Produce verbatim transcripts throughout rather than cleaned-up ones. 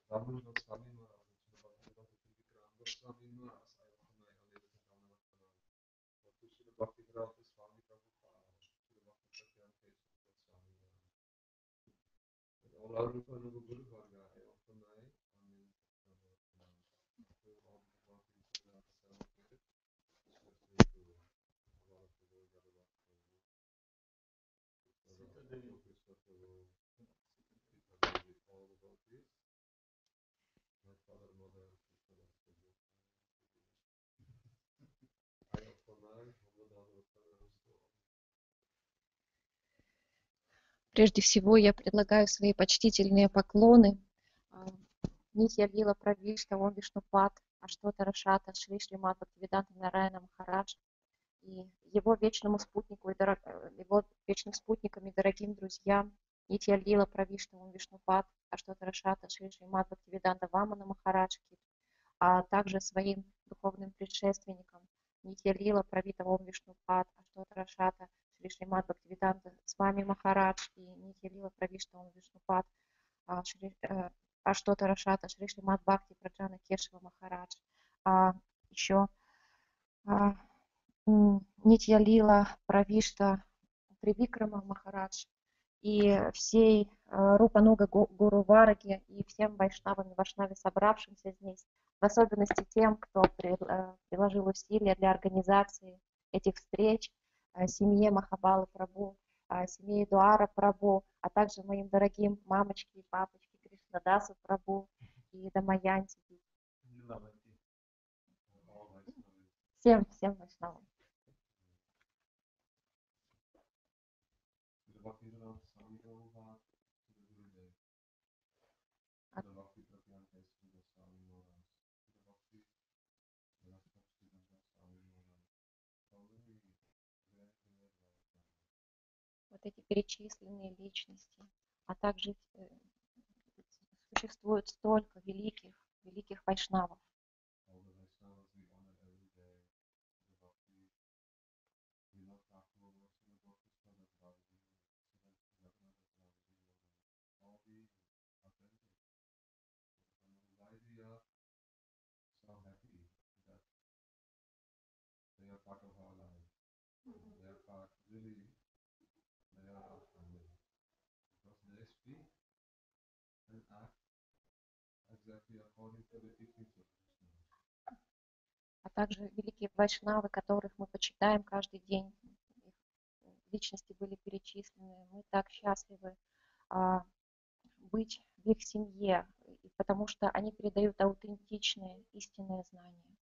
Ramananda Swami Maharaj, Bhaktivedanta Swami Maharaj, Srila Bhaktivedanta Swami Prabhupada, Srila Bhaktivedanta Swami Maharaj. All our Rupanuga Guru Varga, I offer my amen. So all the devotees who are celebrated, especially to all of the Guru Varga, all the devotees, my father, mother, sister, I offer my Прежде всего, я предлагаю свои почтительные поклоны Нитья Лила Правишта, Ом Вишнупад, Аштота Рашата, Шри Шримад Бхактивиданта Нараяна Махарадж и его вечному спутнику, и дорог... его вечным спутникам и дорогим друзьям Нитья Лила Правишта, Ом Вишнупад, Аштота Рашата, Шри Шримад Бхактивиданта Вамана Махарадж, а также своим духовным предшественникам Нитья Лила Правита, Ом Вишнупад, Аштота Рашата, Шри Шримад Бхактивиданта Свами Махарадж и Нитья Лила Правишта, Ом Вишнупад, Шри Аштота Рашата, Шри Шримад Бхакти Праджана Кешева Махарадж, а еще а, Нитья Лила Правишта Тривикрама Махарадж и всей а, Рупануга Гуру Вараги и всем вайшнавам и вайшнаве, собравшимся здесь, в особенности тем, кто при, а, приложил усилия для организации этих встреч, а, семье Махабалы Прабху, а, семье Дуара Прабху, а также моим дорогим мамочке и папочке Кришнадасу Прабху и Дамаянти. Всем, всем вайшнавам. Вот эти перечисленные личности, а также э, существует столько великих, великих вайшнавов. А также великие вайшнавы, которых мы почитаем каждый день, их личности были перечислены. Мы так счастливы а, быть в их семье, потому что они передают аутентичные, истинные знания.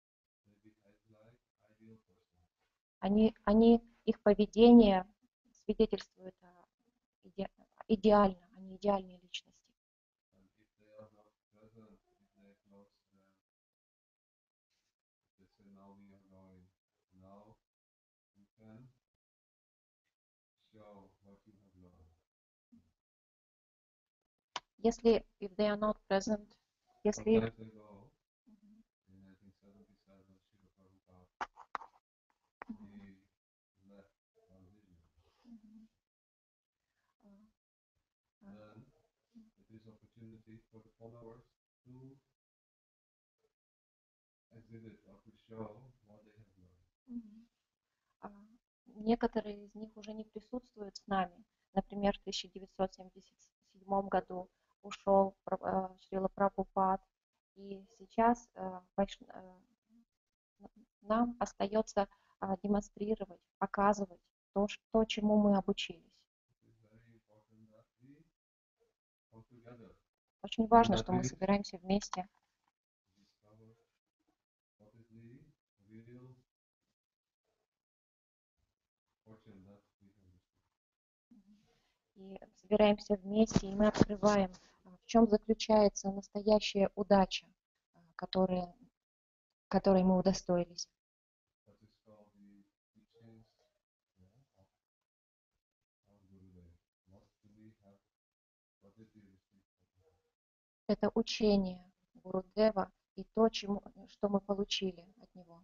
Они, они, их поведение свидетельствует о иде, идеально, они идеальные личности. Если if they are not present, если некоторые из них уже не присутствуют с нами. Например, в тысяча девятьсот семьдесят седьмом году ушел Шрила Прабхупад, и сейчас нам остается демонстрировать, показывать то, то, чему мы обучились. Очень важно, что мы собираемся вместе. И собираемся вместе, и мы открываем, в чем заключается настоящая удача, которая, которой мы удостоились. Это учение Гурудева и то, чему, что мы получили от него.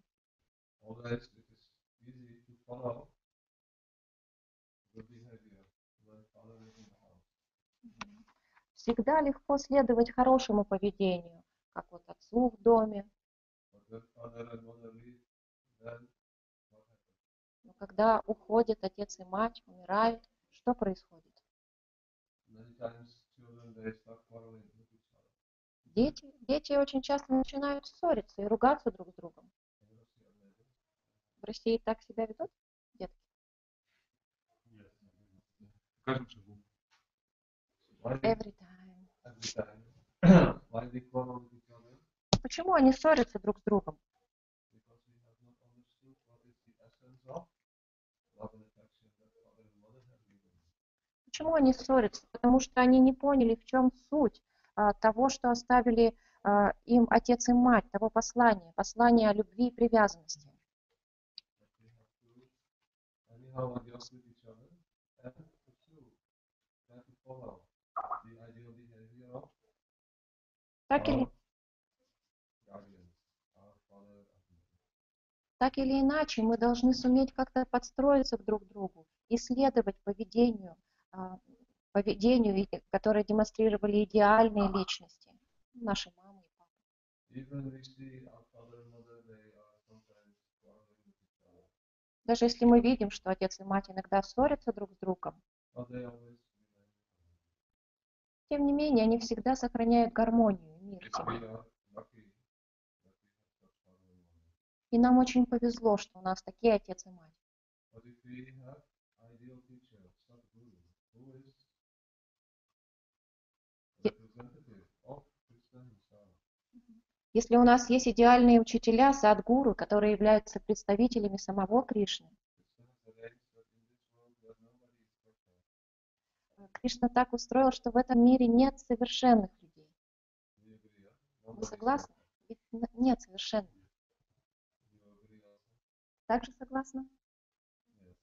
всегда легко следовать хорошему поведению, как вот отцу в доме. But when father and mother leave, then what happens? Но когда уходят отец и мать, умирают, что происходит? Many times children they start quarreling with each other. Дети, дети очень часто начинают ссориться и ругаться друг с другом. In Russia, maybe. В России так себя ведут детки? Yes. Каждом шагу. Why they, Every time. every time. Why they quarrel with each other? Почему они ссорятся друг с другом? Because we have not understood what is the essence of love and affection that father and mother have given. Почему они ссорятся? Потому что они не поняли, в чем суть а, того, что оставили а, им отец и мать, того послания, послания о любви и привязанности. That we have to anyhow adjust with each other and pursue, try to follow the ideal behavior of Так или, our guardians, our father and mother. так или иначе, мы должны суметь как-то подстроиться друг к другу и следовать поведению, а, поведению, и- которое демонстрировали идеальные личности, наши мамы и папы. Even we see our father and mother, they are sometimes quarreling with each other, Даже если мы видим, что отец и мать иногда ссорятся друг с другом, but they always remain. тем не менее, они всегда сохраняют гармонию и мир в If we себе. are lucky that we have such father and mother. И нам очень повезло, что у нас такие отец и мать. But if we have ideal teacher, Sadhguru, who is representative of Krishna himself, Если у нас есть идеальные учителя, садгуру, которые являются представителями самого Кришны, Krishna has arranged that in this world where nobody is perfect. Кришна так устроил, что в этом мире нет совершенных людей. Do you agree? Yeah? Вы Nobody is согласны? perfect. Ведь н- нет совершенных. Do you agree also? Также согласна? Yes.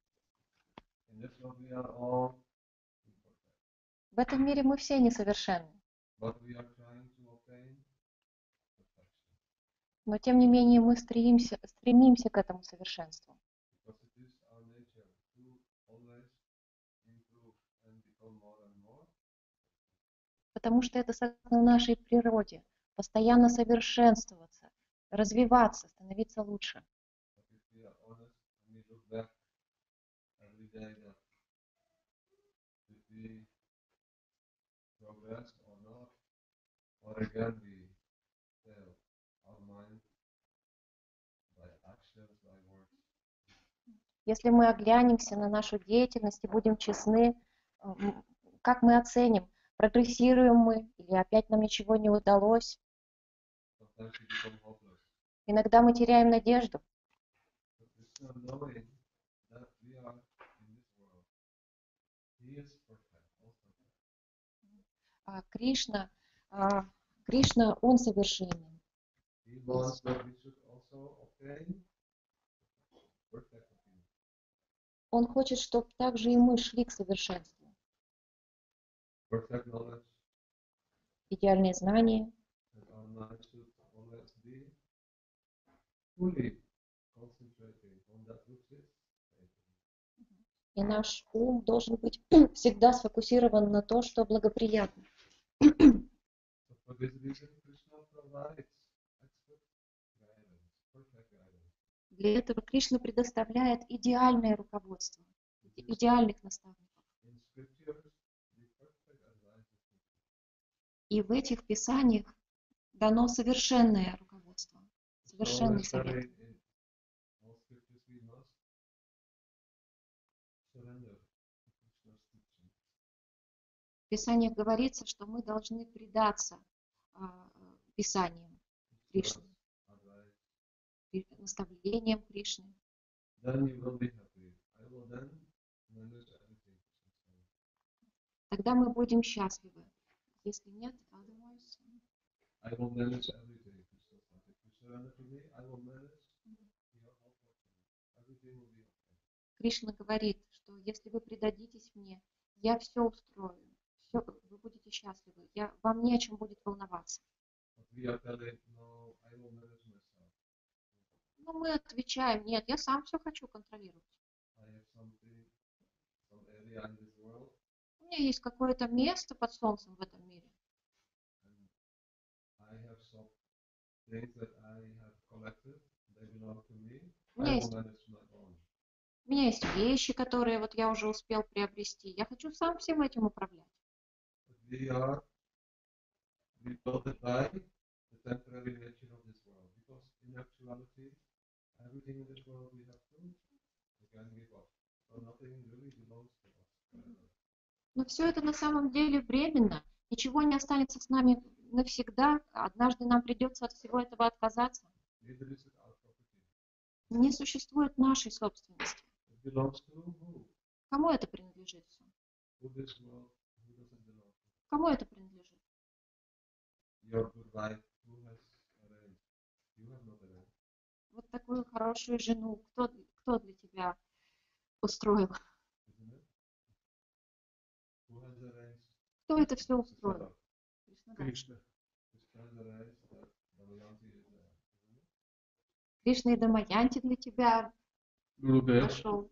In this world we are all imperfect. В этом мире мы все несовершенны. But we are trying to obtain perfection. Но тем не менее мы стремимся, стремимся к этому совершенству. Because it is our nature to always improve and become more and more. Потому что это согласно нашей природе. Постоянно совершенствоваться, развиваться, становиться лучше. But if we are honest and we look back every day that if we progress or not, or again we fail our mind by actions, by words. Если мы оглянемся на нашу деятельность и будем честны, м, как мы оценим, прогрессируем мы или опять нам ничего не удалось. Sometimes we become hopeless. Иногда мы теряем надежду. But Krishna, knowing that we are in this world, He is perfect, all perfect. А Кришна, а, Кришна, Он совершенен. He wants that we should also obtain perfect opinion. Он хочет, чтобы также и мы шли к совершенству. Perfect knowledge, Идеальное знание, and our mind should always be fully concentrating on that which is faithful. и наш ум должен быть всегда сфокусирован на то, что благоприятно. So for this reason, Krishna provides expert guidance, perfect guidance. Для этого Кришна предоставляет идеальное руководство, идеальных наставников. In scriptures, the perfect advice is given. И в этих писаниях дано совершенное руководство, So совершенный always совет. studying in all scriptures, we must surrender to Krishna's teaching. В Писаниях говорится, что мы должны предаться а, Писаниям Кришны, Advice. пи- наставлениям Кришны. Then you will be happy. I will then manage everything. Krishna says. Тогда мы будем счастливы. Если нет, otherwise, I will manage everything. Krishna says. If you surrender to me, I will manage your whole fortune. Everything will be okay. Кришна говорит, что если вы предадитесь мне, я все устрою, все, вы будете счастливы, я, вам не о чем будет волноваться. But we are telling, no, I will manage myself. Но мы отвечаем, нет, я сам все хочу контролировать. I have something, some area in this world. У меня есть какое-то место под солнцем в этом мире. And I have some things that I have collected. They belong to me. У I меня will есть, manage my own. у меня есть вещи, которые вот я уже успел приобрести. Я хочу сам всем этим управлять. But we are we built it by the temporary nature of this world. Because in actuality, everything in this world we have to again give up. So nothing really belongs to us forever. Но все это на самом деле временно. Ничего не останется с нами навсегда. Однажды нам придется от всего этого отказаться. Neither is it our property. Не существует нашей собственности. It belongs to who? Кому это принадлежит все? Who this world, who does it belong to? Кому это принадлежит? Your good wife, who has arranged? You have not arranged. Вот такую хорошую жену. Кто, кто для тебя устроил? Isn't it? Who has arranged? Кто это все устроил? Кришна. Krishna has arranged that Damayanti is there. Isn't it? Кришна и Дамаянти для тебя Гурудев. нашел.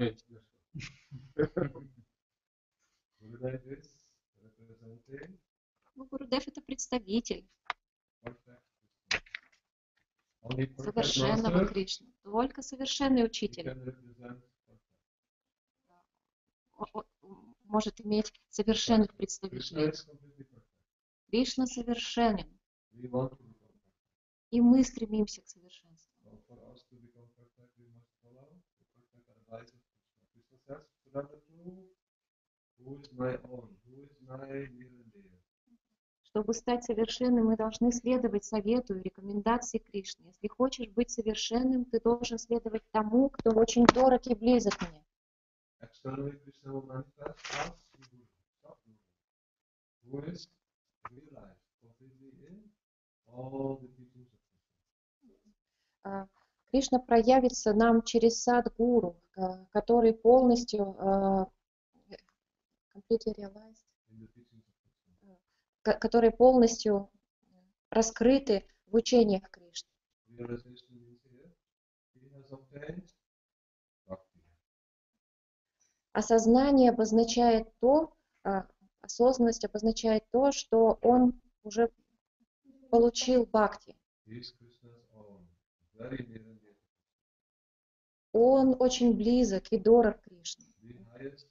Gurudev is representing Ну, Гурудев это представитель perfect Krishna. Only perfect совершенного master Кришны. Только совершенный who учитель can represent perfect. о- о- может иметь совершенных Krishna представителей. is completely perfect. Кришна совершенен, We want to become perfect. и мы стремимся к совершенству. So for us to become perfect, we must follow the perfect advice of Krishna. Krishna says, Sudhamatu, who is my own, who is my near and dear. Чтобы стать совершенным, мы должны следовать совету и рекомендации Кришны. Если хочешь быть совершенным, ты должен следовать тому, кто очень дорог и близок мне. Externally, Krishna will manifest as Guru, Sadguru, who is realized completely in all the teachings of Krishna. А, Кришна проявится нам через Садгуру, а, который полностью а, completely realized, In the teachings of Krishna. ко- которые полностью раскрыты в учениях Кришны. Realization means here, he has obtained bhakti. Осознание обозначает то, а, осознанность обозначает то, что он уже получил бхакти. He is Krishna's own, very near and dear. Он очень близок и дорог Кришне. The highest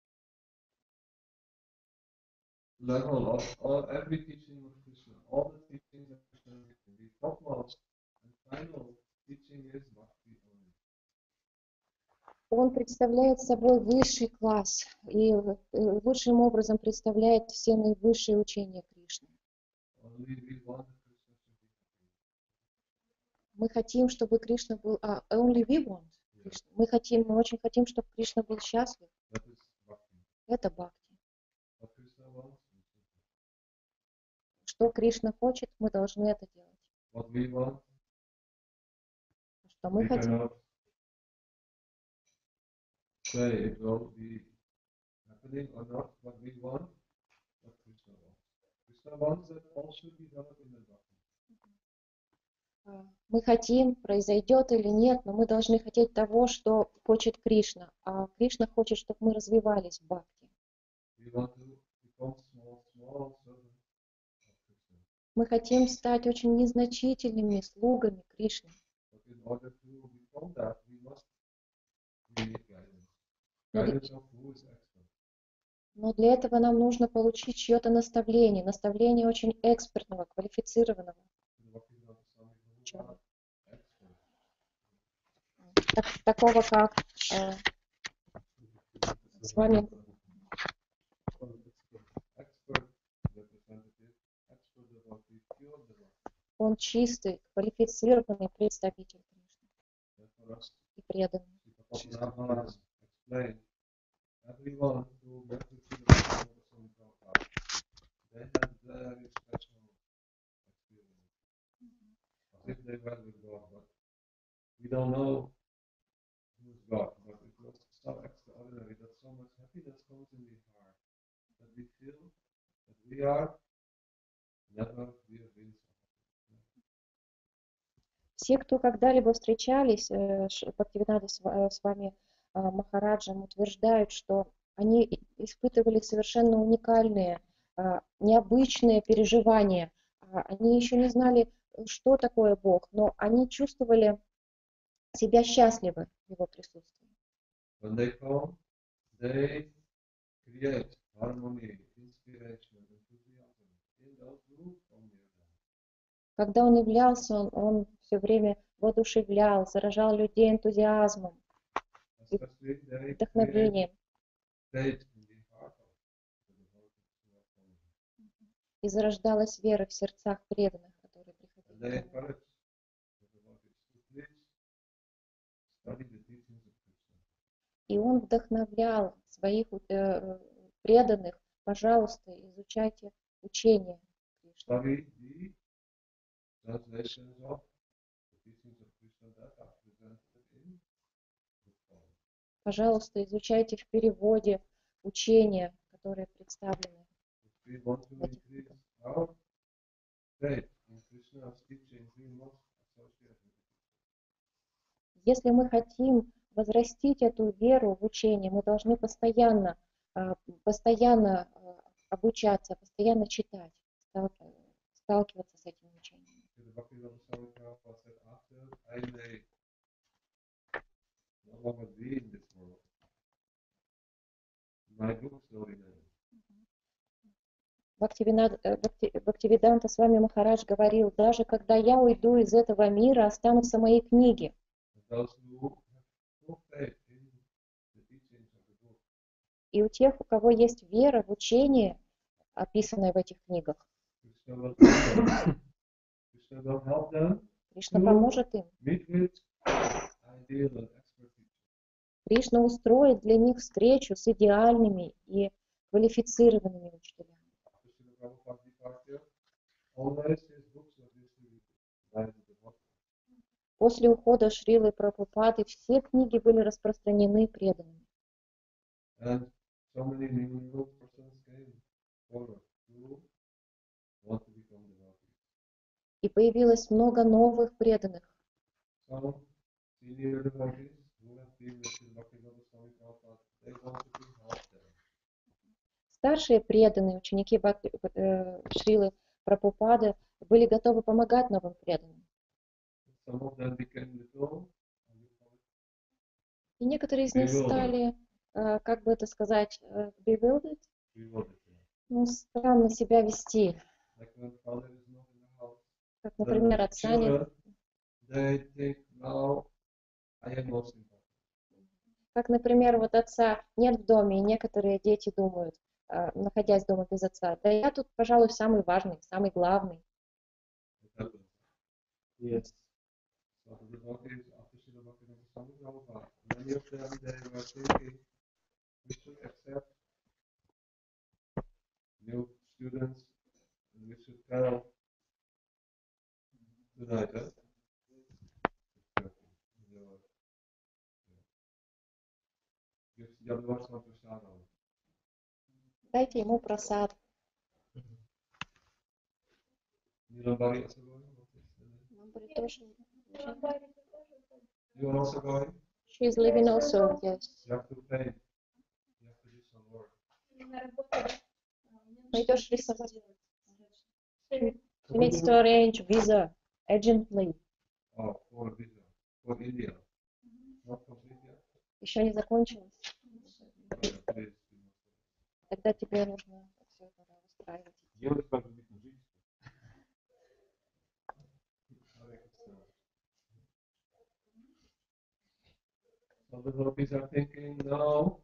level of all every teaching of Krishna, all the teachings of Krishna, the topmost and final teaching is bhakti only. Он представляет собой высший класс и э, лучшим образом представляет все наивысшие учения Кришны. Only we want that Krishna should be happy. Мы хотим, чтобы Кришна был... А, only we want. Кришна. Мы хотим, мы очень хотим, чтобы Кришна был счастлив. That is bhakti. Это бхакти. What Krishna wants, we should do. Что Кришна хочет, мы должны это делать. What we want, Что мы we хотим. cannot say it will be happening or not. What we want, what Krishna wants. Krishna wants that all should be developed in the bhakti. А, Мы хотим, произойдет или нет, но мы должны хотеть того, что хочет Кришна. А Кришна хочет, чтобы мы развивались в бхакти. We want to become small, small servants of Krishna. Мы хотим стать очень незначительными слугами Кришны. But in order to become that, we must we need guidance. Но для, Guidance of who is expert. но для этого нам нужно получить чье-то наставление, наставление очень экспертного, квалифицированного In Bhaktivedanta Swami who человека. are experts. Так- такого как э, с вами Expert representative, expert devotee, pure devotee. он чистый, квалифицированный представитель Кришны And for us, и преданный. Srila Prabhupada has explained, everyone who gets to see the Bhaktivedanta Swami Prabhupada, they have very special experience. As if they were with God, but we don't know who is God, but it was so extraordinary that so much happiness comes in the heart that we feel that we are never we have been so happy. Все, кто когда-либо встречались, э, Ш- Бхактивинода с ва- э, с вами э, Махараджем, утверждают, что Они и- испытывали совершенно уникальные, а, необычные переживания. А, Они еще не знали, э, что такое Бог, но они чувствовали себя счастливы в Его присутствии. When they come, they create harmony, inspiration, enthusiasm in those who come near them. Когда Он являлся, Он, он все время воодушевлял, заражал людей энтузиазмом, Especially they create вдохновением faith in the heart of the devotees who are coming. и зарождалась вера в сердцах преданных, которые And приходили. they к Нему. encourage the devotees to please study the teachings of Krishna. И Он вдохновлял своих э, преданных, пожалуйста, изучайте учение Кришны. Study the translations of the teachings of Krishna that are presented in the form. Пожалуйста, изучайте в переводе учения, которые представлены. If we want to increase our faith in Krishna's teachings, we must associate with it. Если мы хотим возрастить эту веру в учение, мы должны постоянно, а, постоянно а, обучаться, постоянно читать, стал- сталкиваться с этим учением. The Bhaktivedanta Swami Prabhupada said, after I may no longer be in this world, my books will remain. Бхактивинод- э, Бхакти- Бхактивиданта Свами Махарадж говорил, даже когда я уйду из этого мира, останутся мои книги. And those who have full faith in the teachings of the book, И у тех, у кого есть вера в учение, описанное в этих книгах, Krishna will help them. Krishna will help them Кришна Ну. поможет им. meet with ideal and expert teachers. Кришна устроит для них встречу с идеальными и квалифицированными учителями. After Srila Prabhupada's departure, always his books were distributed by the devotees. После ухода Шрилы Прабхупады все книги были распространены преданными. And so many new persons came forward who want to become devotees. И появилось много новых преданных. Some senior devotees who have been with Srila Bhaktivedanta Swami Prabhupada, they want to be helped them. Старшие преданные, ученики Бхакти- э, Шрилы Прабхупады, были готовы помогать новым преданным. Some of them became little, how do you call it? И некоторые из них Bewildered. стали, э, как бы это сказать, э, bewildered, Bewildered. ну, странно себя вести. Like when father is not in the house, Как, then например, the отца нет. children, they think, now I am most important. Как, например, вот отца нет в доме, и некоторые дети думают, э, находясь дома без отца, да я тут, пожалуй, самый важный, самый главный. It happens. Yes. So the devotees after Srila Bhaktivedanta Swami Prabhupada, many of them they were thinking we should accept new students and we should tell tonight, huh? Я думаю, что просадом. Дайте ему просад. Nobody else going? Нам будет тоже- You are also going? She is leaving also, yes. You have to pay. You have to do some work. Пойдешь рисовать. She needs to arrange visa urgently. Oh, for visa. For India. Not complete yet? Еще не закончилось. Okay, please. Тогда тебе нужно все это устраивать. Делать как быть на жизнь. So the devotees are thinking, no,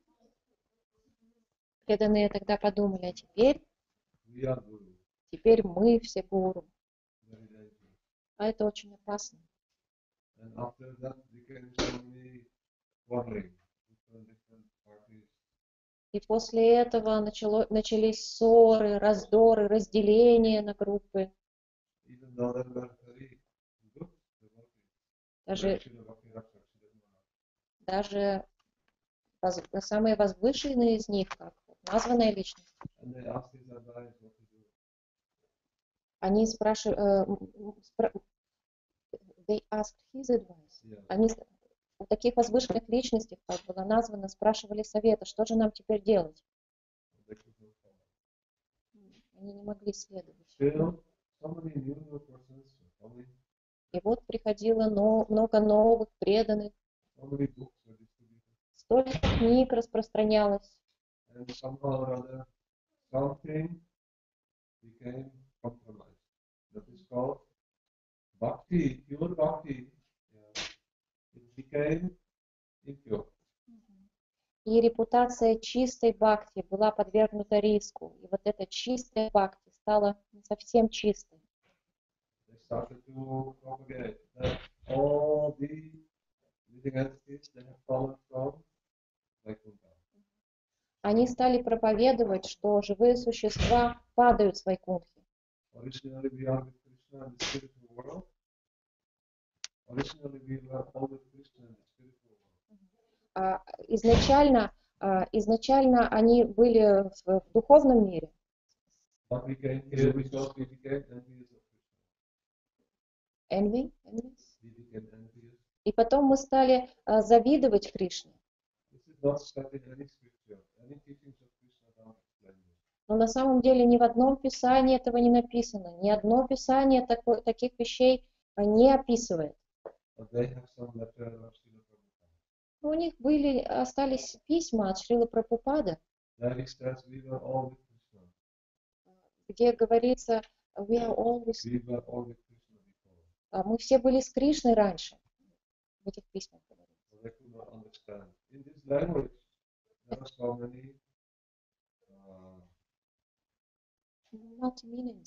Преданные тогда подумали, а теперь, we are guru. теперь мы все гуру. Very dangerous. А это очень опасно. And after that became so many quarreling, different, different parties. И после этого начало, начались ссоры, раздоры, разделения на группы. Even though they were very good devotees. Даже, Like Srila Bhakti-Rakshak Sridhar Maharaj. даже воз- самые возвышенные из них, как названная личность, And they asked his advice what to do. они спрашивали, they asked his advice. Yeah. Они, с- у таких возвышенных личностей, как было названо, спрашивали совета, что же нам теперь делать? They could not follow. Они не могли следовать. Still, so many new new persons were coming, И вот приходило но- много новых преданных, so many books were distributed, столько книг распространялось. and somehow or other, something became compromised. That is called bhakti, pure bhakti. Yeah. It became impure. И репутация чистой бхакти была подвергнута риску. И вот эта чистая бхакти стала не совсем чистой. They started to propagate that all the living entities that have fallen from Vaikuntha. Они стали проповедовать, что живые существа падают с Вайкунтхи. Originally we are with Krishna in the spiritual world. Originally we were all with Krishna in the spiritual world. А, Изначально, а, изначально они были в, в духовном мире, But we came here because we became envious of Krishna. envy, envious. We became envious. И потом мы стали а, завидовать Кришне. This is not said in any scripture. Any teachings of Krishna don't explain this. Но на самом деле ни в одном писании этого не написано. Ни одно писание тако- таких вещей а, не описывает. But they have some letter of Srila Prabhupada. Но у них были, остались письма от Шрилы Прабхупады, There it says we were all with Krishna. где говорится, we are always, We were all with Krishna before. а, мы все были с Кришной раньше. В этих письмах говорится. So they could not understand. In this language, there are so many uh, Multi-meanings.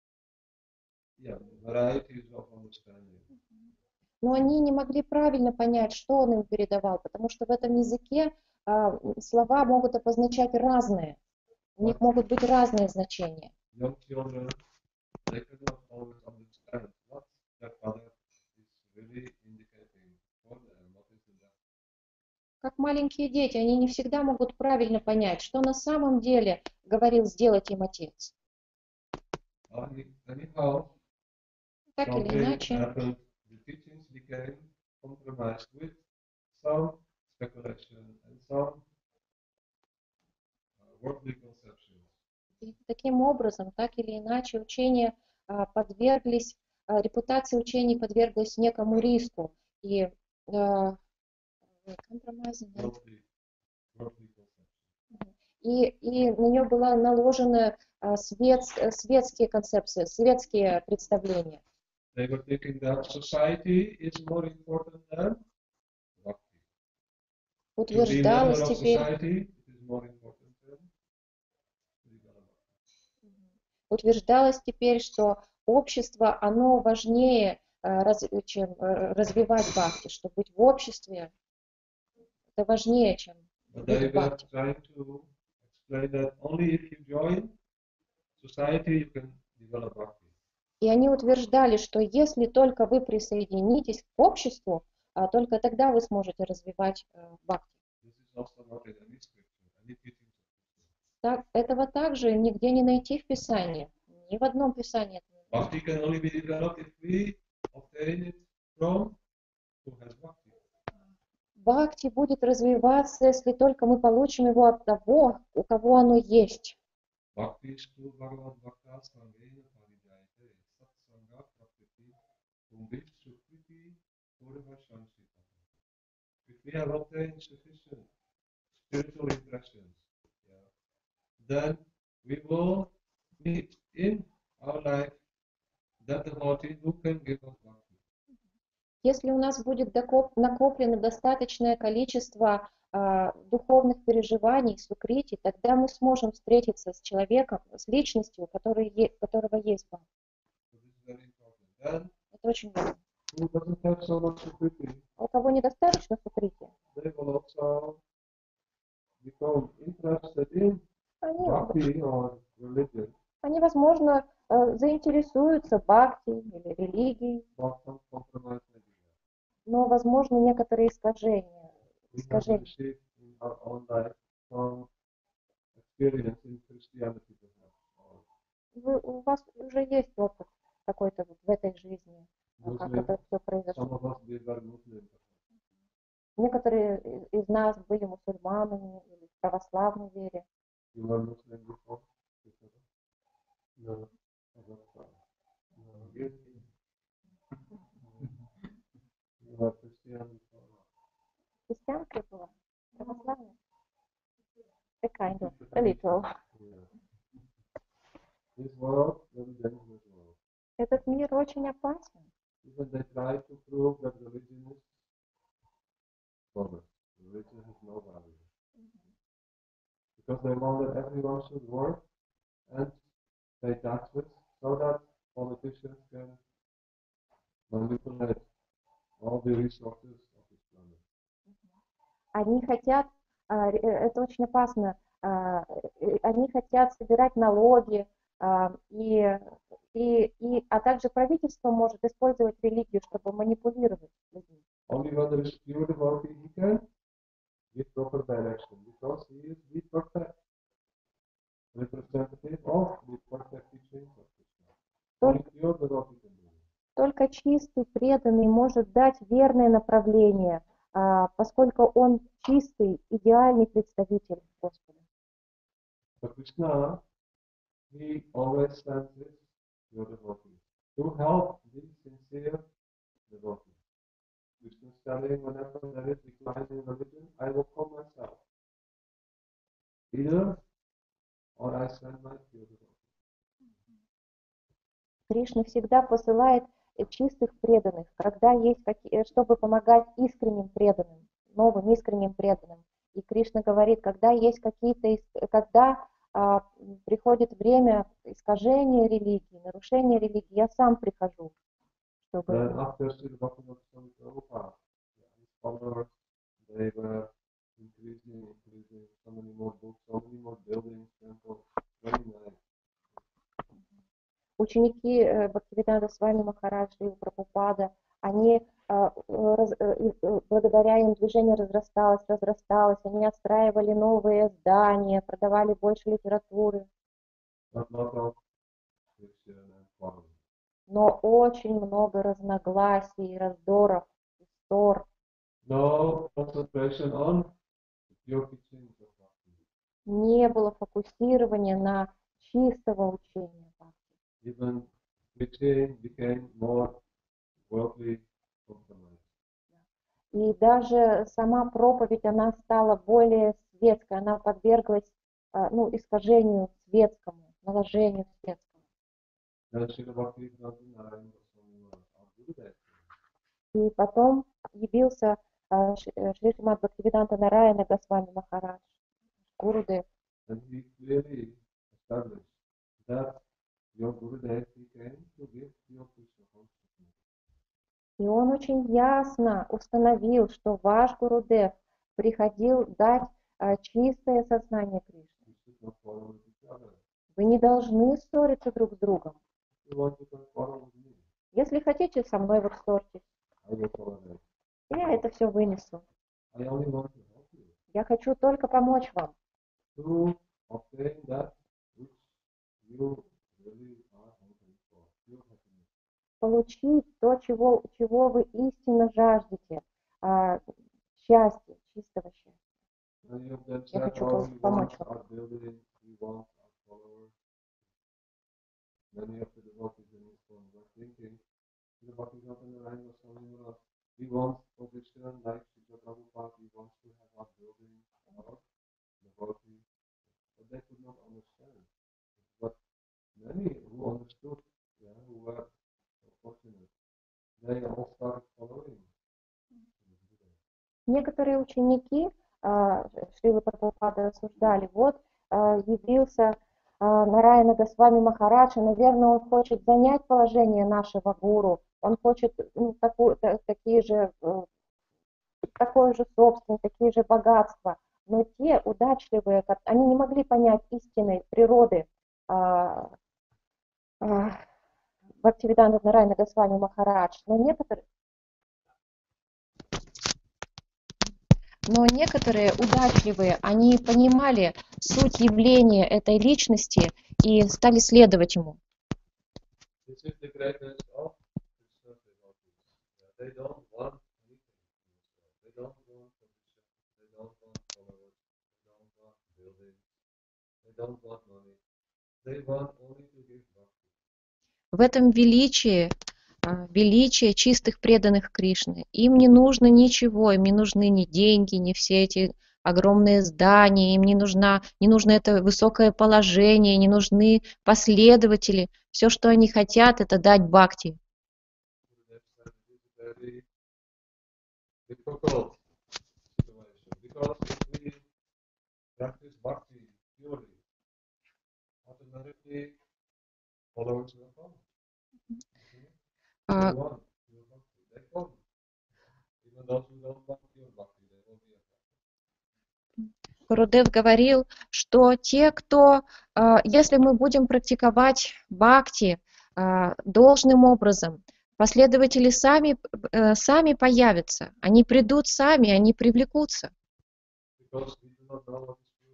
yeah, varieties of understanding. Но они не могли правильно понять, что он им передавал, потому что в этом языке а, слова могут обозначать разные. У них могут быть разные значения. Young children, they cannot always understand what their father is really indicating for them. What is the depth. Как маленькие дети, они не всегда могут правильно понять, что на самом деле говорил сделать им отец. Any- Anyhow, Так или something иначе, happened. The teachings became compromised with some speculation and some uh, worldly conceptions. и таким образом, так или иначе, учения а, подверглись, а, репутация учений подверглась некому риску. И, а, compromising, да? Worldly, worldly conceptions. и, и на нее была наложена а, свет, светские концепции, светские представления. They were thinking that society is more important than bhakti. To be member Утверждалось of теперь, society, it is more important than spiritual bhakti. утверждалось теперь, что общество, оно важнее, а, раз- чем а, развивать бхакти, что быть в обществе, это важнее, чем But быть they в were бхакти. trying to explain that only if you join society you can develop bhakti. И они утверждали, что если только вы присоединитесь к обществу, а, только тогда вы сможете развивать а, бхакти. This is also not in any scripture, any teachings of Krishna. Так, этого также нигде не найти в Писании. Ни в одном Писании этого не найти. Bhakti can only be developed if we obtain it from who has bhakti. Бхакти будет развиваться, если только мы получим его от того, у кого оно есть. Bhakti stu bhagavad bhakta sangena parijayate satsanga prakriti kumbhi sukriti purva shansita. If we have obtained sufficient spiritual impressions, yeah, then we will meet in our life that devotee who can give us bhakti. Если у нас будет докоп- накоплено достаточное количество а, духовных переживаний, сукрити, тогда мы сможем встретиться с человеком, с личностью, у которой е- у которого есть бхакти. So this is very important. Then, Это очень важно. who doesn't have so much sukriti, А у кого недостаточно сукрити, they will also become interested in они, bhakti or religion, они, возможно, э, заинтересуются бхакти или религией, but some compromise may be there. но, возможно, некоторые искажения. We have искажения. received in our own life some experience in Christianity perhaps, or Вы- у вас уже есть опыт какой-то вот в этой жизни, а, как Muslim. это все Some произошло. of us they were Muslim. Некоторые из нас были мусульманами или в православной вере. You were Muslim before? No. No. You you were Christian before? Христианка была? Православная? A kind of, a little. Yeah. This world, very dangerous world. Этот мир очень опасен. Even they try to prove that religion is progress. Religion has no value. Because they want that everyone should work and pay taxes so that politicians can manipulate all the resources of this planet. Они хотят, а, э, это очень опасно, а, э, они хотят собирать налоги, а, и, и, и, а также правительство может использовать религию, чтобы манипулировать людьми. Only when there is pure devotee he can give proper direction because he is the perfect representative of the perfect teachings of Krishna. Only pure devotee can do it. Только чистый, преданный может дать верное направление, а, поскольку он чистый, идеальный представитель Господа. So Krishna, he always sends his pure devotees to help the sincere devotees. Krishna is telling whenever there is decline in religion, I will come myself. Either or I send my pure devotees. Кришна всегда посылает э, чистых преданных, когда есть какие, чтобы помогать искренним преданным, новым искренним преданным. И Кришна говорит, когда есть какие-то, ис- когда а, приходит время искажения религии, нарушения религии, я сам прихожу, чтобы... Then after Srila Bhaktivinoda Swami Prabhupada, his followers, they were increasing, increasing, so many more books, so many more buildings, temples, very nice. Ученики э, Бхактивинода Свами Махараджи и Прабхупада, они, а, э, раз- э, и, э, благодаря им движение разрасталось, разрасталось, они отстраивали новые здания, продавали больше литературы, But not of Christian and foreign. но очень много разногласий, раздоров, ссор. No concentration on the pure teachings of Bhakti. Не было фокусирования на чистого учения Бхакти. Even preaching became more worldly compromised. И даже сама проповедь, она стала более светской, она подверглась а, ну, искажению светскому, наложению светскому. Then Srila Bhaktivinoda Narayana Goswami was our Gurudev. И потом явился а, Ш- э, Шри Шримад Бхактивиданта Нараяна Госвами Махарадж, Гурудев. And he clearly established that your Gurudev he came to give pure Krishna consciousness. И он очень ясно установил, что ваш Гурудев приходил дать а, чистое сознание Кришны. You should not quarrel with each other. Вы не должны ссориться друг с другом. If you want, you can quarrel with me. Если хотите, со мной вы ссорьтесь. I will tolerate. Я это все вынесу. I only want to help you Я хочу только помочь вам, to obtain that which you really are hungry for, pure happiness. получить то, чего, чего вы истинно жаждете, а, счастья, чистого счастья. Many of them Я said, хочу oh, пом- we помочь want вам. our building, we want our followers. Many of the devotees in this one were thinking, the Bhaktivinoda Narayana Goswami Maharaj, we want position like Srila Prabhupada, we want to have our building, our devotees. But they could not understand. But many who understood, yeah, who were fortunate, they all started following. Некоторые ученики а, Шрилы Прабхупады рассуждали, вот а, явился а, Нараяна Госвами Махарадж, и, наверное, он хочет занять положение нашего гуру, он хочет ну, такую, та- такие же, э, такое же собственное, такие же богатства. Но те удачливые, ко- они не могли понять истинной природы а, а, Бхактивиданта Нараяна Госвами Махарадж. Но некоторые, но некоторые удачливые, они понимали суть явления этой личности и стали следовать ему. This is the greatness of Krishna's devotees. Yeah, they don't want anything. They don't want don't want money. They want only to give bhakti. В этом величие, а, величие чистых преданных Кришны. Им не нужно ничего, им не нужны ни деньги, ни все эти огромные здания, им не, нужна, не нужно это высокое положение, не нужны последователи. Все, что они хотят, это дать бхакти. Gurudev said it is a very difficult situation because if we practice bhakti purely, automatically followers will come. They А, want your bhakti, they come. Even those who don't want your bhakti, they will be attracted. Гурудев говорил, что те, кто, а, если мы будем практиковать бхакти а, должным образом, последователи сами, э, сами появятся, они придут сами, они привлекутся, Because we do not know what is pure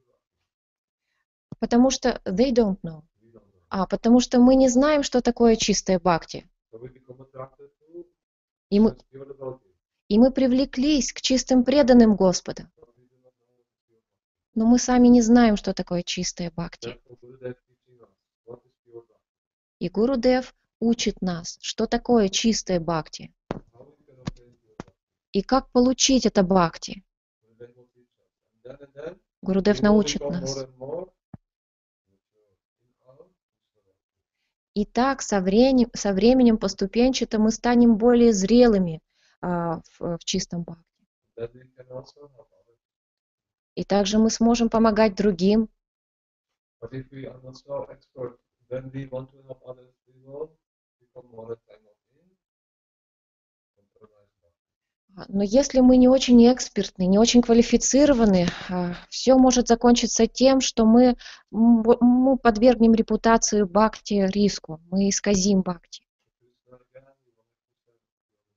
bhakti. потому что they don't know, We don't know. а потому что мы не знаем, что такое чистое бхакти, So we become attracted to и мы, such pure devotee. и мы привлеклись к чистым преданным Господа, But we do not know what is pure bhakti. но мы сами не знаем, что такое чистое бхакти. Therefore, Gurudev teaching us what is pure bhakti. И Гурудев учит нас, что такое чистое бхакти, How we can obtain pure bhakti. и как получить это бхакти. Gurudev will teach us. And then and then Гурудев we will научит become нас. more and more mature in our Krishna bhakti. И так со временем, со временем поступенчато мы станем более зрелыми а, в, в чистом бхакти. Then we can also help others. И также мы сможем помогать другим. But if we are not so expert, then we want to help others, we will become more entangled in compromise bhakti. А, Но если мы не очень экспертны, не очень квалифицированы, все может закончиться тем, что мы, м, бо- мы подвергнем репутацию бхакти риску, мы исказим бхакти. Krishna again, we want to serve.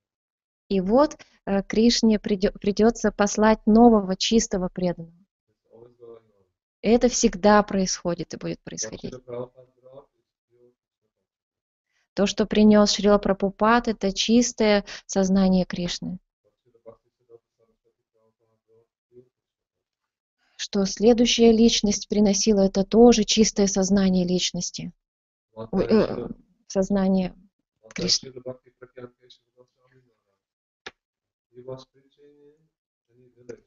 И вот э, Кришне придё- придется послать нового чистого преданного. It's always going on. Это всегда происходит и будет What происходить. Srila Prabhupada brought is pure Krishna consciousness. То, что принес Шрила Прабхупад, это чистое сознание Кришны. What Srila Bhaktisiddhanta Saraswati Prabhupada brought, pure Krishna consciousness. Что следующая личность приносила, это тоже чистое сознание личности. One Ой, time э, Srila- сознание. one time Krishna. Srila Bhakti Pragyan Kesava Goswami Maharaj, he was preaching in any village.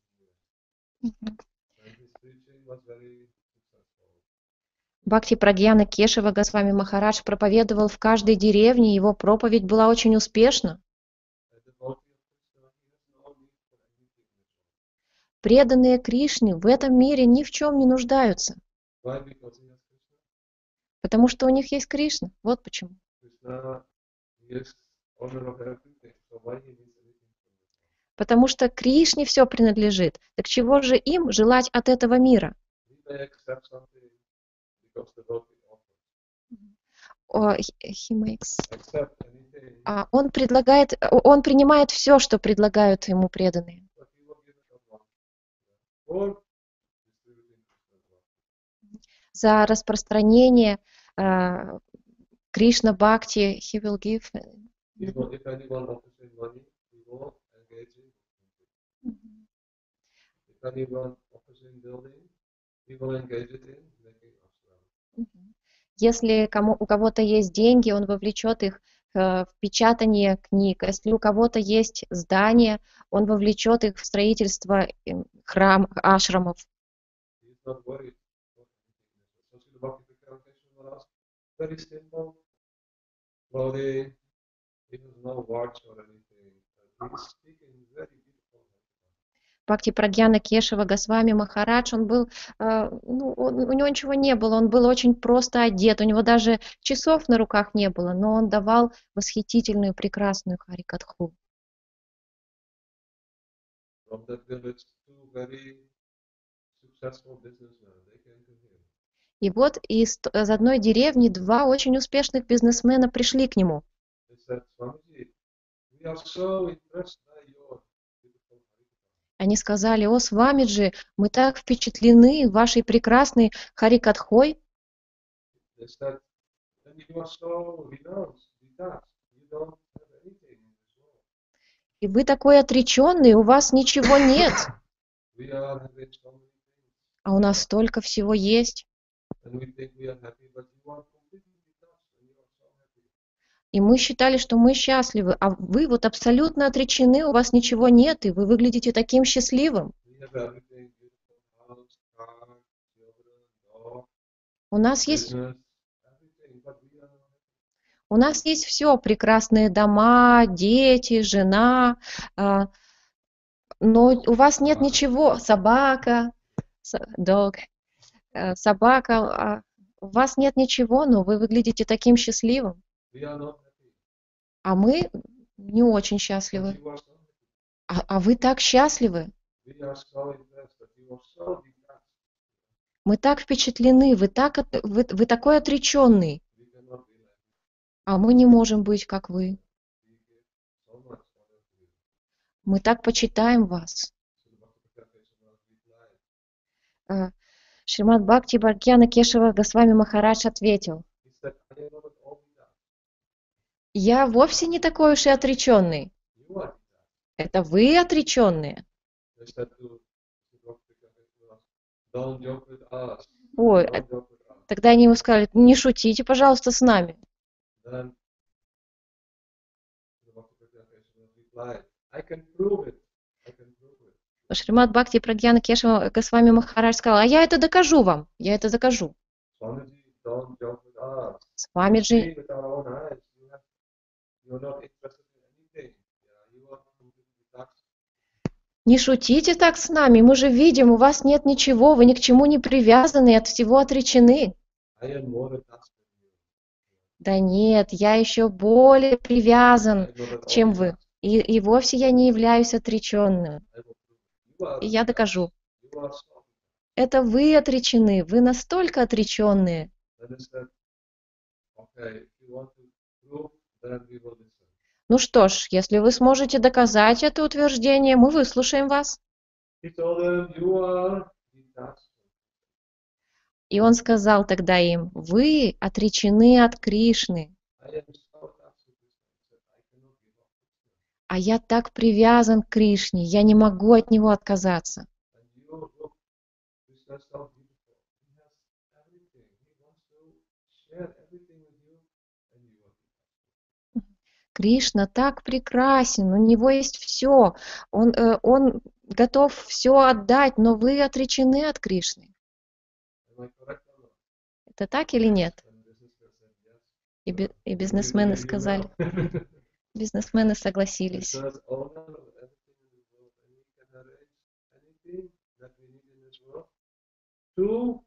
And his preaching was very successful. Бхакти Прагьяна Кешава Госвами Махарадж проповедовал в каждой деревне, его проповедь была очень успешна. A devotee of Krishna, he has no need for anything in this world. Преданные Кришне в этом мире ни в чем не нуждаются, Why? Because he has Krishna. потому что у них есть Кришна. Вот почему. Krishna, he is owner of everything. So why he needs anything from this world? Потому что Кришне все принадлежит. Так чего же им желать от этого мира? He may accept something because the devotee offers. О, he- he makes- Accept anything, а, Он предлагает, он принимает все, что предлагают ему преданные. but he will give it up for distributing Krishna's love. За распространение а, Кришна Бхакти, he will give. He will, if anyone offers him money, he will engage in it. If anyone offers him building, he will engage it in making ashram. Если кому, у кого-то есть деньги, он вовлечет их э, в печатание книг. Если у кого-то есть здание, он вовлечет их в строительство э, храм, ашрамов. He is not worried about anything. So Srila Bhakti Pragyan Kesava Maharaj, very simple clothing, he has no watch or anything. And he is speaking very beautiful. Бхакти Прагьяна Кешава Госвами Махарадж, он был, э, ну, он- у него ничего не было, он был очень просто одет, у него даже часов на руках не было, но он давал восхитительную, прекрасную харикатху. From that village, two very successful businessmen, they came to him. И вот из, т- из одной деревни два очень успешных бизнесмена пришли к нему. They said, Swamiji, we are so impressed by your beautiful Harikatha. Они сказали: «О, Свамиджи, мы так впечатлены вашей прекрасной харикатхой». They said, and you are so renounced, detached, you don't have anything in this world. И вы такой отреченный, у вас ничего нет, We are having so many things. а у нас столько всего есть. And we think we are happy, but you are completely detached and you are so happy. И мы считали, что мы счастливы, а вы вот абсолютно отречены, у вас ничего нет, и вы выглядите таким счастливым. We have everything, beautiful house, car, children, dog, У нас есть, business, everything, but we are not happy. у нас есть все, прекрасные дома, дети, жена, а, но у вас нет Собака. ничего, собака, со- dog, э, собака, а у вас нет ничего, но вы выглядите таким счастливым, We are not happy. а мы не очень But счастливы. you are so happy. А, а вы так счастливы, We are so impressed that you are so detached. мы так впечатлены, вы, так, от- вы, вы такой отреченный, We cannot be like you. а мы не можем быть, как вы. We give so much honor to you. Мы так почитаем вас. So the Bhakti Prakash replied, А, Шримад Бхакти Бхагьяна Кешава Госвами Махарадж ответил: he said, I am not at all detached. я вовсе не такой уж и отреченный. You are detached. Это вы отреченные. They said to the Bhakti Prakash, don't joke with us. Ой, Don't joke with us. тогда они ему сказали: не шутите, пожалуйста, с нами. Then the Bhakti Prakash replied, I can prove it. I can prove it. Шримад Бхакти Прагьяна Кешава Госвами Махарадж сказал: а я это докажу вам, я это докажу. Swamiji, don't joke with us. Свамиджи, See with our own eyes. You have, you're not interested in anything. Yeah, you are completely detached. не шутите так с нами, мы же видим, у вас нет ничего, вы ни к чему не привязаны, от всего отречены. I am more attached than you. Да нет, я еще более привязан, I'm not at all чем вы. detached. И, и вовсе я не являюсь отреченным. I will prove it. You are И я detached. докажу. You are so. Это вы отречены, вы настолько отреченные. Then they said, okay, if you want to prove, then we will listen. Ну что ж, если вы сможете доказать это утверждение, мы выслушаем вас. He told them, you are detached. И он сказал тогда им: вы отречены от Кришны, I am so attached to Krishna. He said, I cannot give up Krishna. а я так привязан к Кришне, я не могу от него отказаться. And you look, Krishna is so beautiful. He has everything. He wants to share everything with you, and you are detached. Кришна так прекрасен, у него есть все, он, э, он готов все отдать, но вы отречены от Кришны. Am I correct or not? Это так или нет? And businessman said, yes. И, би- и We бизнесмены believe you сказали, now. бизнесмены It согласились. says owner of everything in the world, and we can arrange anything that we need in this world to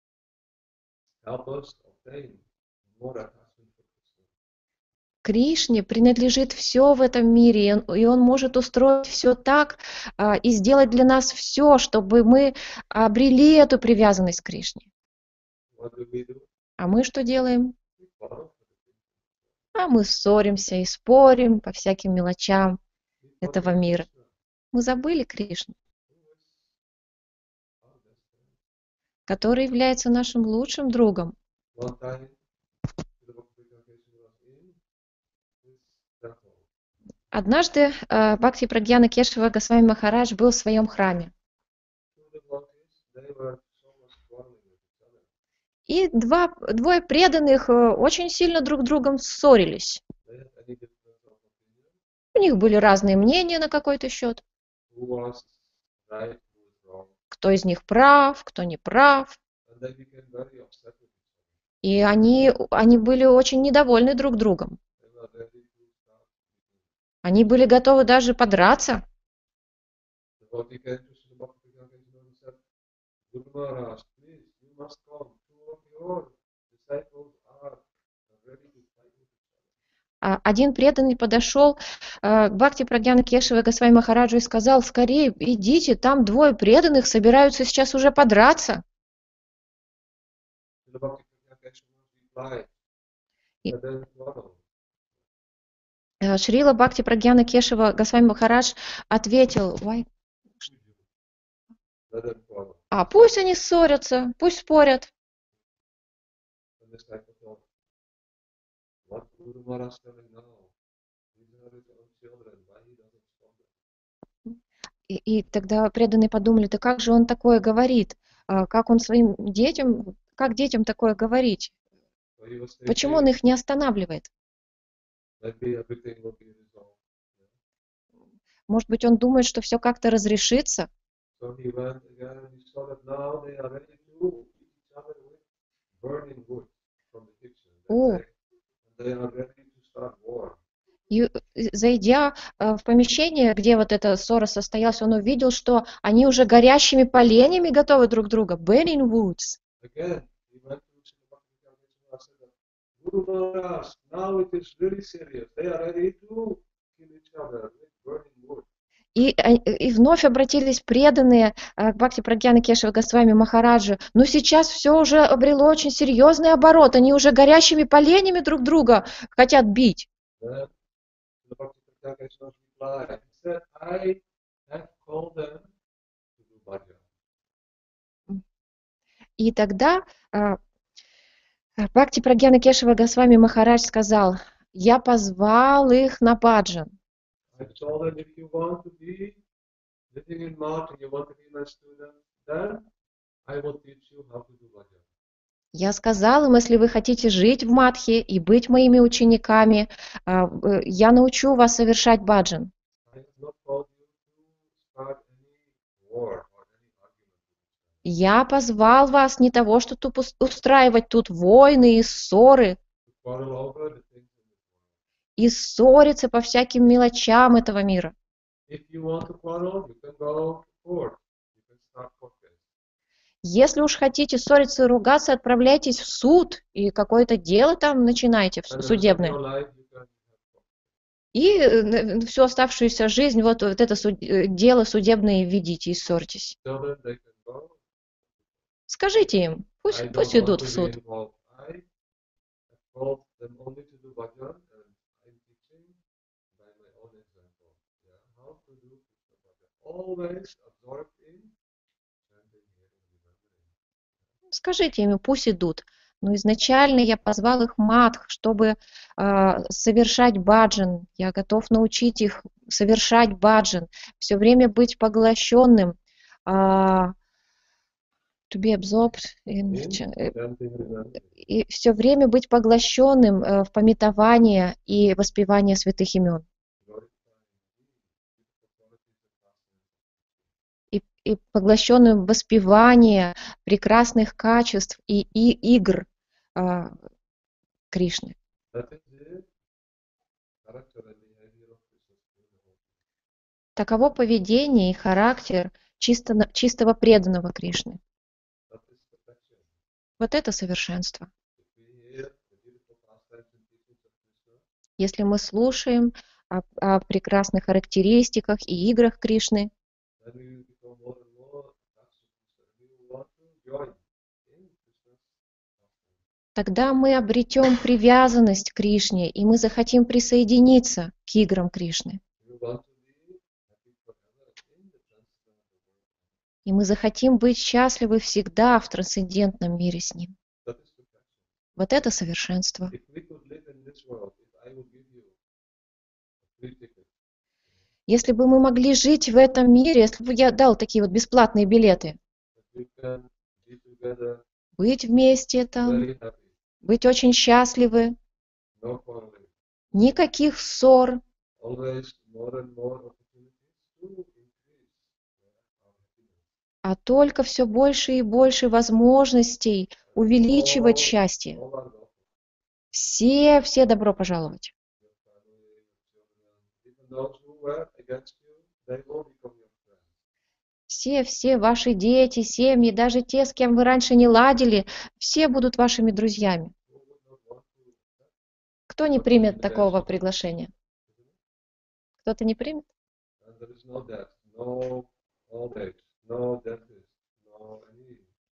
help us obtain more attachment for Krishna. Кришне принадлежит все в этом мире, и он, и он может устроить все так а, и сделать для нас все, чтобы мы обрели эту привязанность к Кришне. What do we do? А мы что делаем? We follow for the things. А мы ссоримся и спорим по всяким мелочам We этого forget мира. Krishna, Мы забыли Кришну, who is our best friend. который является нашим лучшим другом. One time, the Bhakti Vacation was in this temple. Однажды э, Бхакти Прагьяна Кешава Госвами Махарадж был в своем храме. Two devotees, they were so much quarreling with each other. И два, двое преданных э, очень сильно друг с другом ссорились. They had any difference of opinion. У них были разные мнения на какой-то счет. Who was right, who was wrong. Кто из них прав, кто не прав. And they became very upset with each other. И они, они были очень недовольны друг другом. They were ready to start fighting. Они были готовы даже подраться. The devotee came to Srila Bhakti Vacation and said, Guru Maharaj, please, you must come. Two of your disciples are ready to fight with each other. А один преданный подошел э, к Бхакти Прагьяна Кешава Госвами Махараджу и сказал: скорее идите, там двое преданных собираются сейчас уже подраться. Srila Bhakti Vacation replied И- that they quarrel. Э, Шрила Бхакти Прагьяна Кешава Госвами Махарадж ответил: «Why?» Let them quarrel. а пусть они ссорятся, пусть спорят. And this type of thought. What Guru Maharaj is telling now? These are his own children. Why he doesn't stop them? И, и тогда преданные подумали: да как же он такое говорит? А, как он своим детям Как детям такое говорить? So he was Почему он thinking их не останавливает? maybe everything will be resolved. Может быть, он думает, что все как-то разрешится? So he went again and he saw that now they are ready to eat each other with burning wood from the kitchen. О, They, they are ready to start war. и э, зайдя э, в помещение, где вот эта ссора состоялась, он увидел, что они уже горящими поленьями готовы друг друга. Burning woods. Again, he went to Srila Bhakti and said that Guru Maharaj, now it is really serious. They are ready to kill each other with burning wood. И, э, и вновь обратились преданные э, к Бхакти Прагьяна Кешава Госвами Махараджу. Но сейчас все уже обрело очень серьезный оборот. Они уже горящими поленьями друг друга хотят бить. Then the Bhakti Pragyan Keshav replied, he said, I have called them to do bhajan. И тогда э, Бхакти Прагьяна Кешава Госвами Махарадж сказал: я позвал их на баджан. I told them, if you want to be living in Mount and you want to be my student, then I will teach you how to do bhajan. Я сказал им, если вы хотите жить в Мадхе и быть моими учениками, э, э, я научу вас совершать баджан. I have not called you to start any war or any argument. Я позвал вас не того, что тут ус- устраивать тут войны и ссоры, To quarrel over the things in this world. и ссориться по всяким мелочам этого мира. If you want to quarrel, you can go to court. You can start court case. Если уж хотите ссориться и ругаться, отправляйтесь в суд и какое-то дело там начинайте, в And the rest of судебное. your life, you can have court. И э, всю оставшуюся жизнь вот, вот это суд- э, дело судебное ведите и ссорьтесь. Tell them they can go. Скажите им, I пусть, don't пусть want идут to в be суд. involved. I have called them only to do bhajan, and I'm teaching by my own example. Yeah, how to do Krishna bhajan. Always absorbed in chanting, hearing, remembering. Скажите им, пусть идут. Но изначально я позвал их мадх, чтобы а, совершать баджан. Я готов научить их совершать баджан. Все время быть поглощенным. а, to be absorbed in, In ch- э, chanting, remembering. и все время быть поглощенным э, в пометование и воспевание святых имен. Glorifying the beautiful qualities and pastimes. И, и поглощенным в воспевание прекрасных качеств и, и игр а, Кришны. That is the character and behavior of Krishna's pure devotee. Таково поведение и характер чисто, чистого преданного Кришны. That is perfection. Вот это совершенство. If we hear the beautiful pastimes and teachings of Krishna, Если мы слушаем о, о прекрасных характеристиках и играх Кришны, then we will become more and more attached to Krishna. We will want to join in Krishna's pastimes. тогда мы обретем привязанность к Кришне, и мы захотим присоединиться к играм Кришны. We want to be happy forever in the transcendental world. И мы захотим быть счастливы всегда в трансцендентном мире с Ним. That is perfection. Вот это совершенство. If we could live in this world, if I would give you a free ticket, Если бы мы могли жить в этом мире, если бы я дал такие вот бесплатные билеты, that we can be together быть вместе там, very happy, быть очень счастливы, no quarreling, никаких ссор, always more and more opportunities to increase yeah, our happiness. а только все больше и больше возможностей увеличивать All- счастье. all are welcome. Все, все добро пожаловать. Your family, your children, even those who were against you, they will become your friends. Все, все ваши дети, семьи, даже те, с кем вы раньше не ладили, все будут вашими друзьями. Who would not want to accept? Кто не примет такого приглашения? Кто-то не примет? And there is no death, no old age, no dentist, no any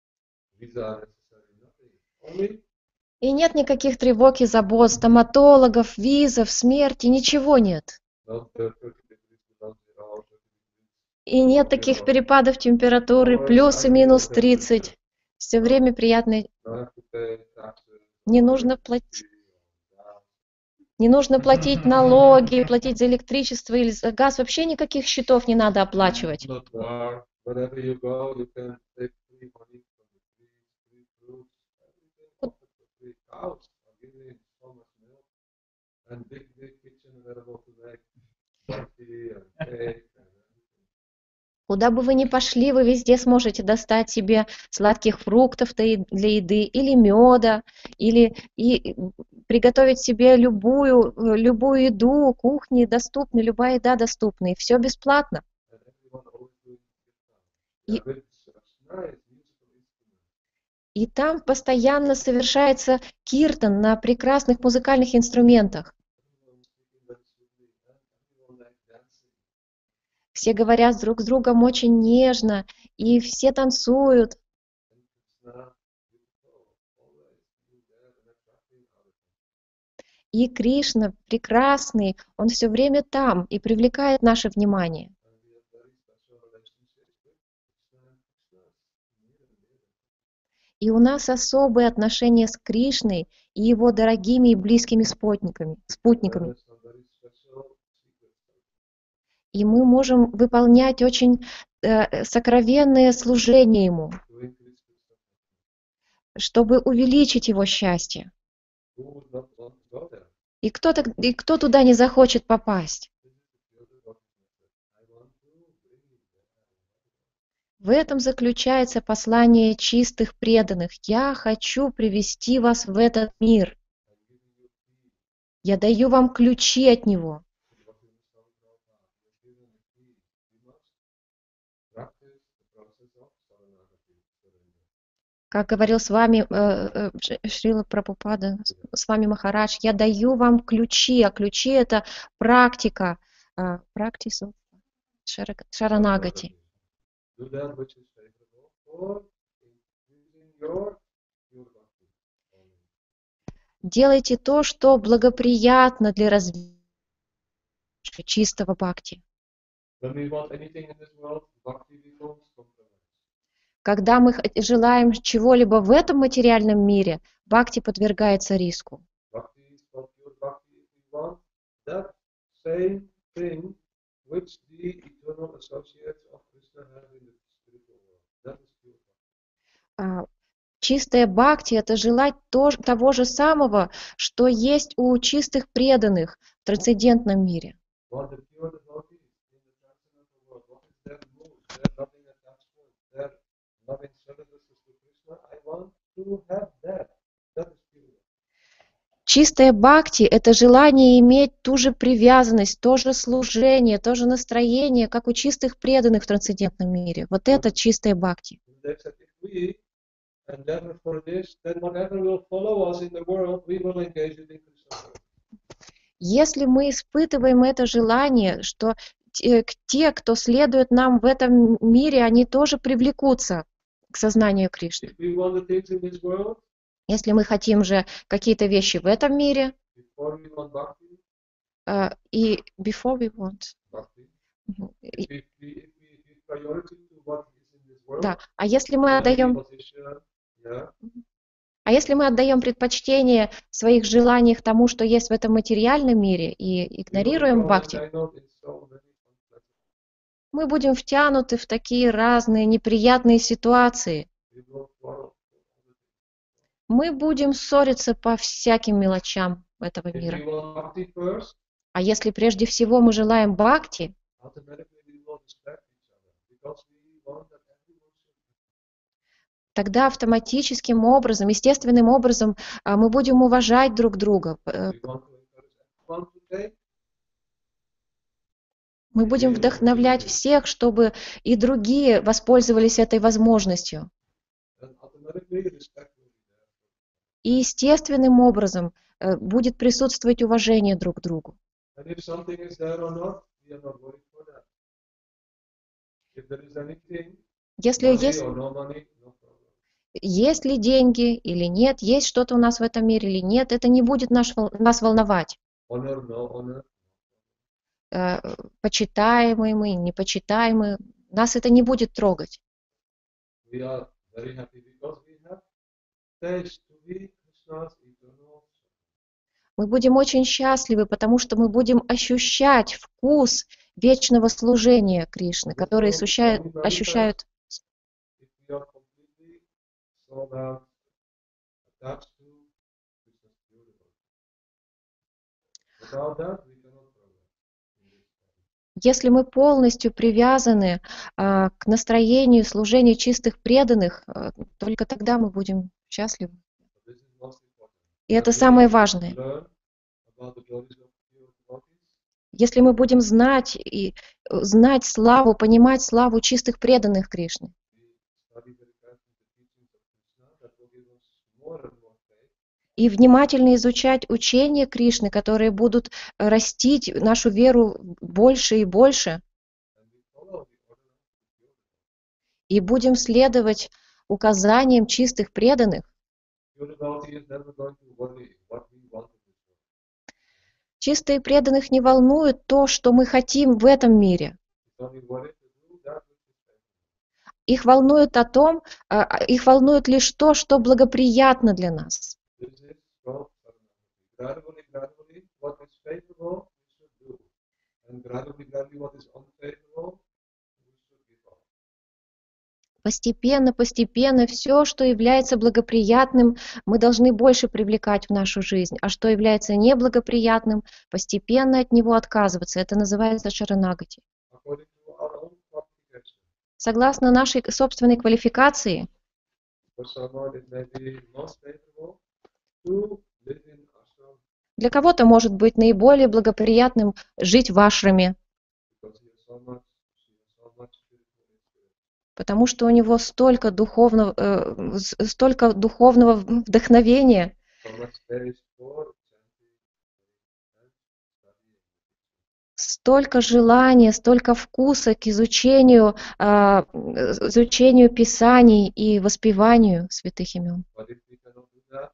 visa necessary, nothing. Only И нет никаких тревог и забот, стоматологов, визов, смерти, ничего нет. no thirty degrees below zero, thirty degrees. И нет таких перепадов температуры, плюс и минус тридцать. Все время приятно. No have to pay taxes. Не нужно платить. gas. Не нужно платить налоги, платить за электричество или за газ. Вообще никаких счетов не надо оплачивать. Not war. Wherever you go, you can take free money from the trees, free fruits, Куда бы вы ни пошли, вы везде сможете достать себе сладких фруктов для е- для еды, или меда, или и м, приготовить себе любую, э, любую еду, кухни доступны, любая еда доступна, и все бесплатно. And everyone always doing kirtan. И, Yeah, with such nice musical instruments. и там постоянно совершается киртан на прекрасных музыкальных инструментах. Everyone speaking very sweetly, and everyone like dancing. Все говорят друг с другом очень нежно, и все танцуют. And Krishna, beautiful, always being there and attracting others. И Кришна прекрасный, он все время там и привлекает наше внимание. And we have very special relationships with Krishna and Krishna's near and dear. И у нас особые отношения с Кришной и его дорогими и близкими спутниками. There спутниками. is some very special secrets. И мы можем выполнять очень э, сокровенные служения ему, To increase Krishna. чтобы увеличить его счастье. Who would not want to go there? И кто, так, и кто туда не захочет попасть? This is the beauty of Krishna. I want to bring you there. В этом заключается послание чистых преданных. Я хочу привести вас в этот мир. I'm giving you key. Я даю вам ключи от него. What we must know Prabhupada. We're given the key. We must practice the process of saranagati, surrender. Как говорил с вами э, э, Ш- Шрила Прабхупада, с с вами Махарадж, я даю вам ключи, а ключи это практика, э, practice of шара- шаранагати. Do that which is favorable for increasing your pure bhakti. Only. Делайте то, что благоприятно для развития чистого бхакти. When we want anything in this world, bhakti becomes compromise. Когда мы хот- желаем чего-либо в этом материальном мире, бхакти подвергается риску. Bhakti is for pure bhakti. If we want that same thing which the eternal associates of Krishna have in the spiritual world. That is pure bhakti. А, Чистая бхакти – это желать то- того же самого, что есть у чистых преданных в трансцендентном мире. What the pure devotees in the transcendental world, what is their mood, their loving attachment, their loving services to Krishna? I want to have that. That is pure. Чистая бхакти – это желание иметь ту же привязанность, то же служение, то же настроение, как у чистых преданных в трансцендентном мире. Вот это чистая бхакти. And they said, if we endeavor for this, then whatever will follow us in the world, we will engage it in Krishna. Если мы испытываем это желание, что те, к- те, кто следует нам в этом мире, они тоже привлекутся к сознанию Кришны. If we want the things in this world, Если мы хотим же какие-то вещи в этом мире, before we want bhakti, э, и before we want, bhakti. мгм, и- If we, if we, if we give priority to what is in this world, да, а если мы money, отдаем, position, yeah, а если мы отдаем предпочтение в своих желаниях тому, что есть в этом материальном мире, и we will игнорируем become бхакти, entangled in so many unpleasant. мы будем втянуты в такие разные неприятные ситуации. We will quarrel. Мы будем ссориться по всяким мелочам этого If мира. we want bhakti first, А если прежде всего мы желаем бхакти, automatically we will respect each other because we want that everyone should. тогда автоматическим образом, естественным образом а, мы будем уважать друг друга. э, We want to encourage everyone to take. Мы будем вдохновлять всех, чтобы и другие воспользовались этой возможностью. And automatically respect will be there. И естественным образом э, будет присутствовать уважение друг к другу. And if something is there or not, we are not worried for that. If there is anything, Если money есть, or no money, no problem. есть ли деньги или нет, есть что-то у нас в этом мире или нет, это не будет наш, вол- нас волновать. Honor, no honor. Э, Почитаемые мы, непочитаемые, нас это не будет трогать. We are very happy because we have taste to be Krishna's eternal. Мы будем очень счастливы, потому что мы будем ощущать вкус вечного служения Кришны, который ощущают, ощущают If we are completely sold out, attached to Krishna's pure devotion. Without that, we cannot progress in this. Если мы полностью привязаны а, к настроению служения чистых преданных, а, только тогда мы будем счастливы. So this is most important. И это That самое we важное. learn about the glories of pure devotees. Если мы будем знать и э, знать славу, понимать славу чистых преданных Кришны, We study very carefully the teachings of Krishna. That will give us more and more faith. и внимательно изучать учения Кришны, которые будут э, растить нашу веру больше и больше, And we follow the order of the pure devotees. и будем следовать указаниям чистых преданных. Pure devotee is never going to worry what we want in this world. Чистые преданных не волнует то, что мы хотим в этом мире. It's only worried to do that which is faithful. Их волнует о том, а, а, их волнует лишь то, что благоприятно для нас. This is strong saranagati. Gradually, gradually, what is favorable, we should do. And gradually, gradually, what is unfavorable, we should give up. Постепенно, постепенно все, что является благоприятным, мы должны больше привлекать в нашу жизнь, а что является неблагоприятным, постепенно от него отказываться. Это называется шаранагати. According to our own qualification. Согласно нашей собственной квалификации, For someone, it may be most favorable to live in ashram для кого-то может быть наиболее благоприятным жить в ашраме, because he has so much, she has so much spiritual experience. потому что у него столько духовного, э, с- столько духовного вдохновения, So much space for chanting and studying. столько желания, столько вкуса к изучению, а, э, изучению писаний и воспеванию святых имен. But if we cannot do that,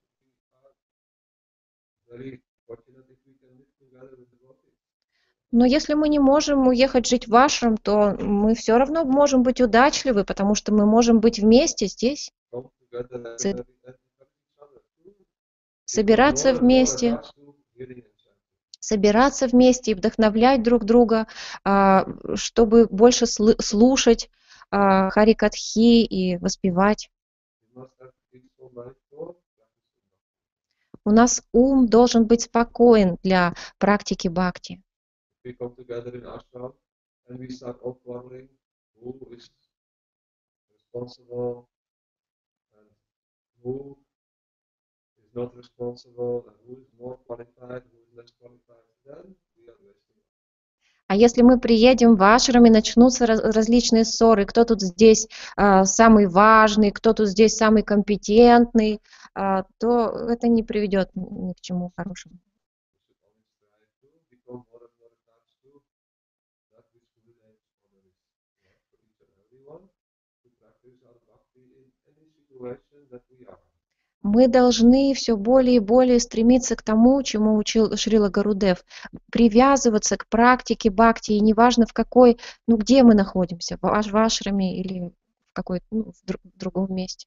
we are very fortunate if we can live together with devotees. Но если мы не можем уехать жить в ашрам, то мы все равно можем быть удачливы, потому что мы можем быть вместе здесь, Come together С- and encourage each other to собираться more and more вместе, attached to hearing and chanting. собираться вместе и вдохновлять друг друга, а, чтобы больше слы- слушать а, харикатхи и воспевать. We must have peaceful mind for practicing. У нас ум должен быть спокоен для практики бхакти. We come together in ashram and we start all quarreling who is responsible and who is not responsible and who is more qualified, who is less qualified, then we are wasting. А если мы приедем в ашрам и начнутся раз- различные ссоры, кто тут здесь а, самый важный, кто тут здесь самый компетентный, а, то это не приведет ни ни к чему хорошему. We should always strive to become more and more attached to that which relates others. For each and everyone to practice our bhakti in any situation that we are. Мы должны все более и более стремиться к тому, чему учил Шрила Гарудев, привязываться к практике бхакти, и неважно в какой, ну где мы находимся, в аш- в ашраме или в какой, ну, в дру- в другом месте.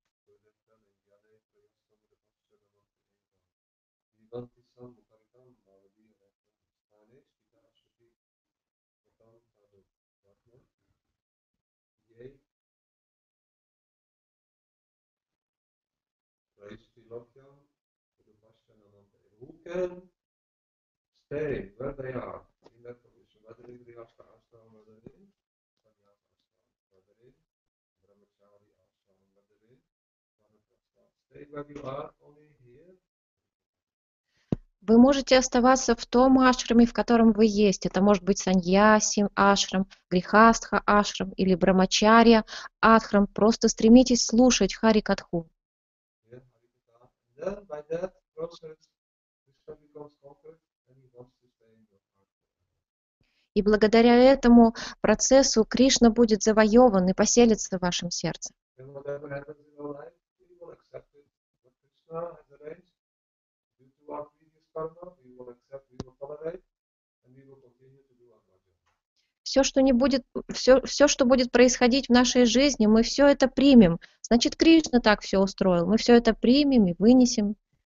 Who can stay where they are in that position, whether in the ashram, ashram, whether in sannyasa ashram, whether in brahmachari ashram, whether in vanaprastha. Stay where you are, only here. Вы можете оставаться в том ашраме, в котором вы есть. Это может быть саньяси ашрам, грихастха ашрам или брамачарья ашрам. Просто стремитесь слушать харикатху. Here, Harikatha. And then by that process, Krishna becomes conquered and he wants to stay in your heart. И благодаря этому процессу Кришна будет завоеван и поселится в вашем сердце. And whatever happens in our life, we will accept it. What Krishna has arranged due to our previous karma, we will accept, we will tolerate, and we will continue to do our bhajan. Все, что не будет, все, все, что будет происходить в нашей жизни, мы все это примем. Значит, Кришна так все устроил. Мы все это примем и вынесем.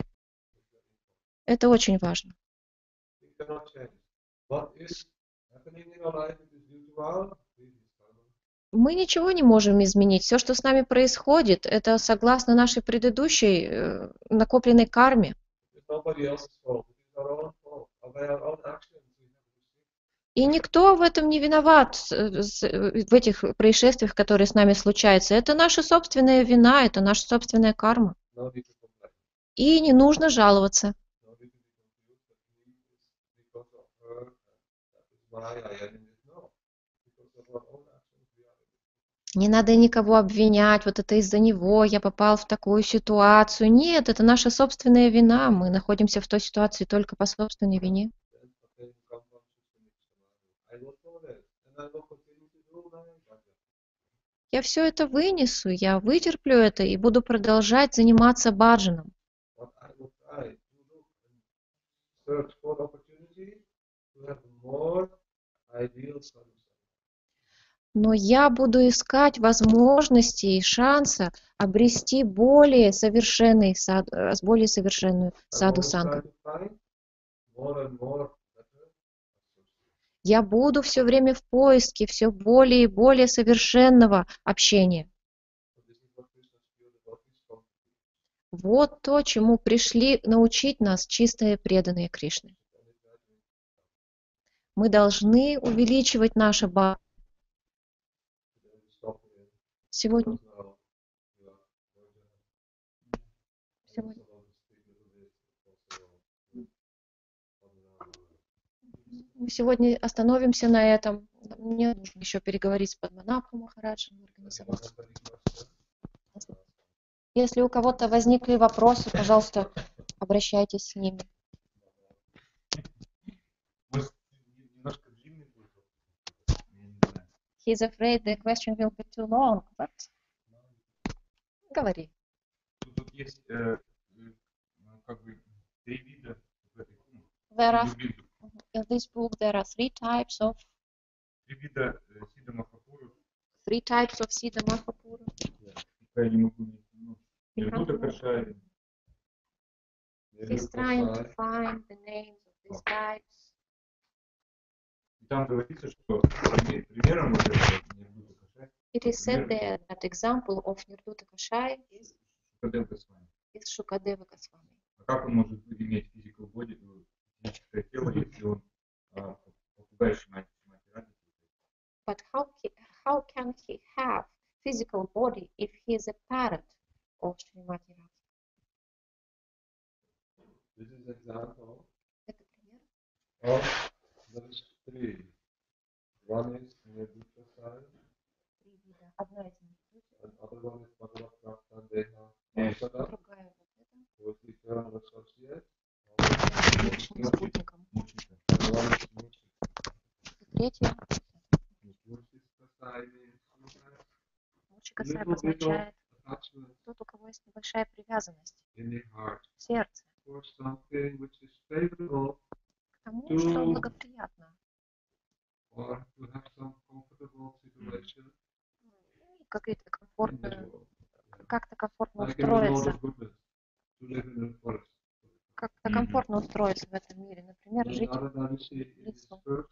Это очень важно. We cannot change. What is happening in our life, it is due to our previous karma. Мы ничего не можем изменить. Все, что с нами происходит, это согласно нашей предыдущей э, накопленной карме. It's nobody else's fault. It is our own fault. By our own actions, we have received И никто в этом не виноват, с- с- в этих происшествиях, которые с нами случаются. Это наша собственная вина, это наша собственная карма. No need to complain. И не нужно жаловаться. No need to be confused that he is because of her, and that is why I am in this. No. Because of our own actions, we are in this. Не надо никого обвинять, вот это из-за него я попал в такую ситуацию. Нет, это наша собственная вина. Мы находимся в той ситуации только по собственной вине. Then again, come one systemic scenario. I will tolerate, and I will continue to do my bhajan. Я все это вынесу, я вытерплю это и буду продолжать заниматься баджаном. But I will try to look and search for opportunity to have more ideal solutions. Но я буду искать возможности и шанса обрести более совершенный сад, э, более совершенную I саду always try сангу. to find more and more better associates. Я буду все время в поиске все более и более совершенного общения. So this is what Krishna Spirit devotees come to do. Вот то, чему пришли научить нас чистые преданные Кришны. And it's gradually. Мы должны увеличивать наше баджан. Today we stop here Сегодня, because now we are going to have сегодня, also want to speak a little bit also on our мы сегодня остановимся на этом. Мне нужно еще переговорить с Падманабхом Махараджем, организовать. Если у кого-то возникли вопросы, пожалуйста, обращайтесь с ними. Может, немножко длинный будет вопрос? Я не знаю. He's afraid the question will be too long, but говори. Тут, тут есть э, э, ну, как бы три вида в этой книге. There are, Виду. in this book there are three types of Три вида э, Сида Махапуру. three types of Siddha Mahapura. Я не могу не ну, Нирвуда Кашай. He's trying to find the names of these types. И там говорится, что при- примером вот этого Нирвуда Кашай It is said there that example of Nirduta Kashai is, Шукадев Госвами. is Shukadeva Goswami. А как он может иметь physical body, э, физическое тело, если он а, попугающий мать ради? But how, he, how can he have physical body if he is a parrot of Srimati Radha? This is example Это пример. of there is three. One is Nirduta Sai, Три вида. Одна из них. and other one is Bhagavad Prapta Deha Yes. Sampada, Другая вот эта. who is eternal associate. Вечным спутником. Мучиться. And one is Murti. И третья. Murti Sai means who has Мучика little, little обозначает attachment тот, у кого есть небольшая привязанность in the heart в сердце for something which is favorable к тому, to- что благоприятно. or to have some comfortable situation И Какие-то in this комфортно, world. Yeah. как-то комфортно Like in the Lord устроиться. of Goodness, to live in the forest. Как-то Мгм. комфортно устроиться в этом мире. Например, Then жить Narada Rishi in his лесу. first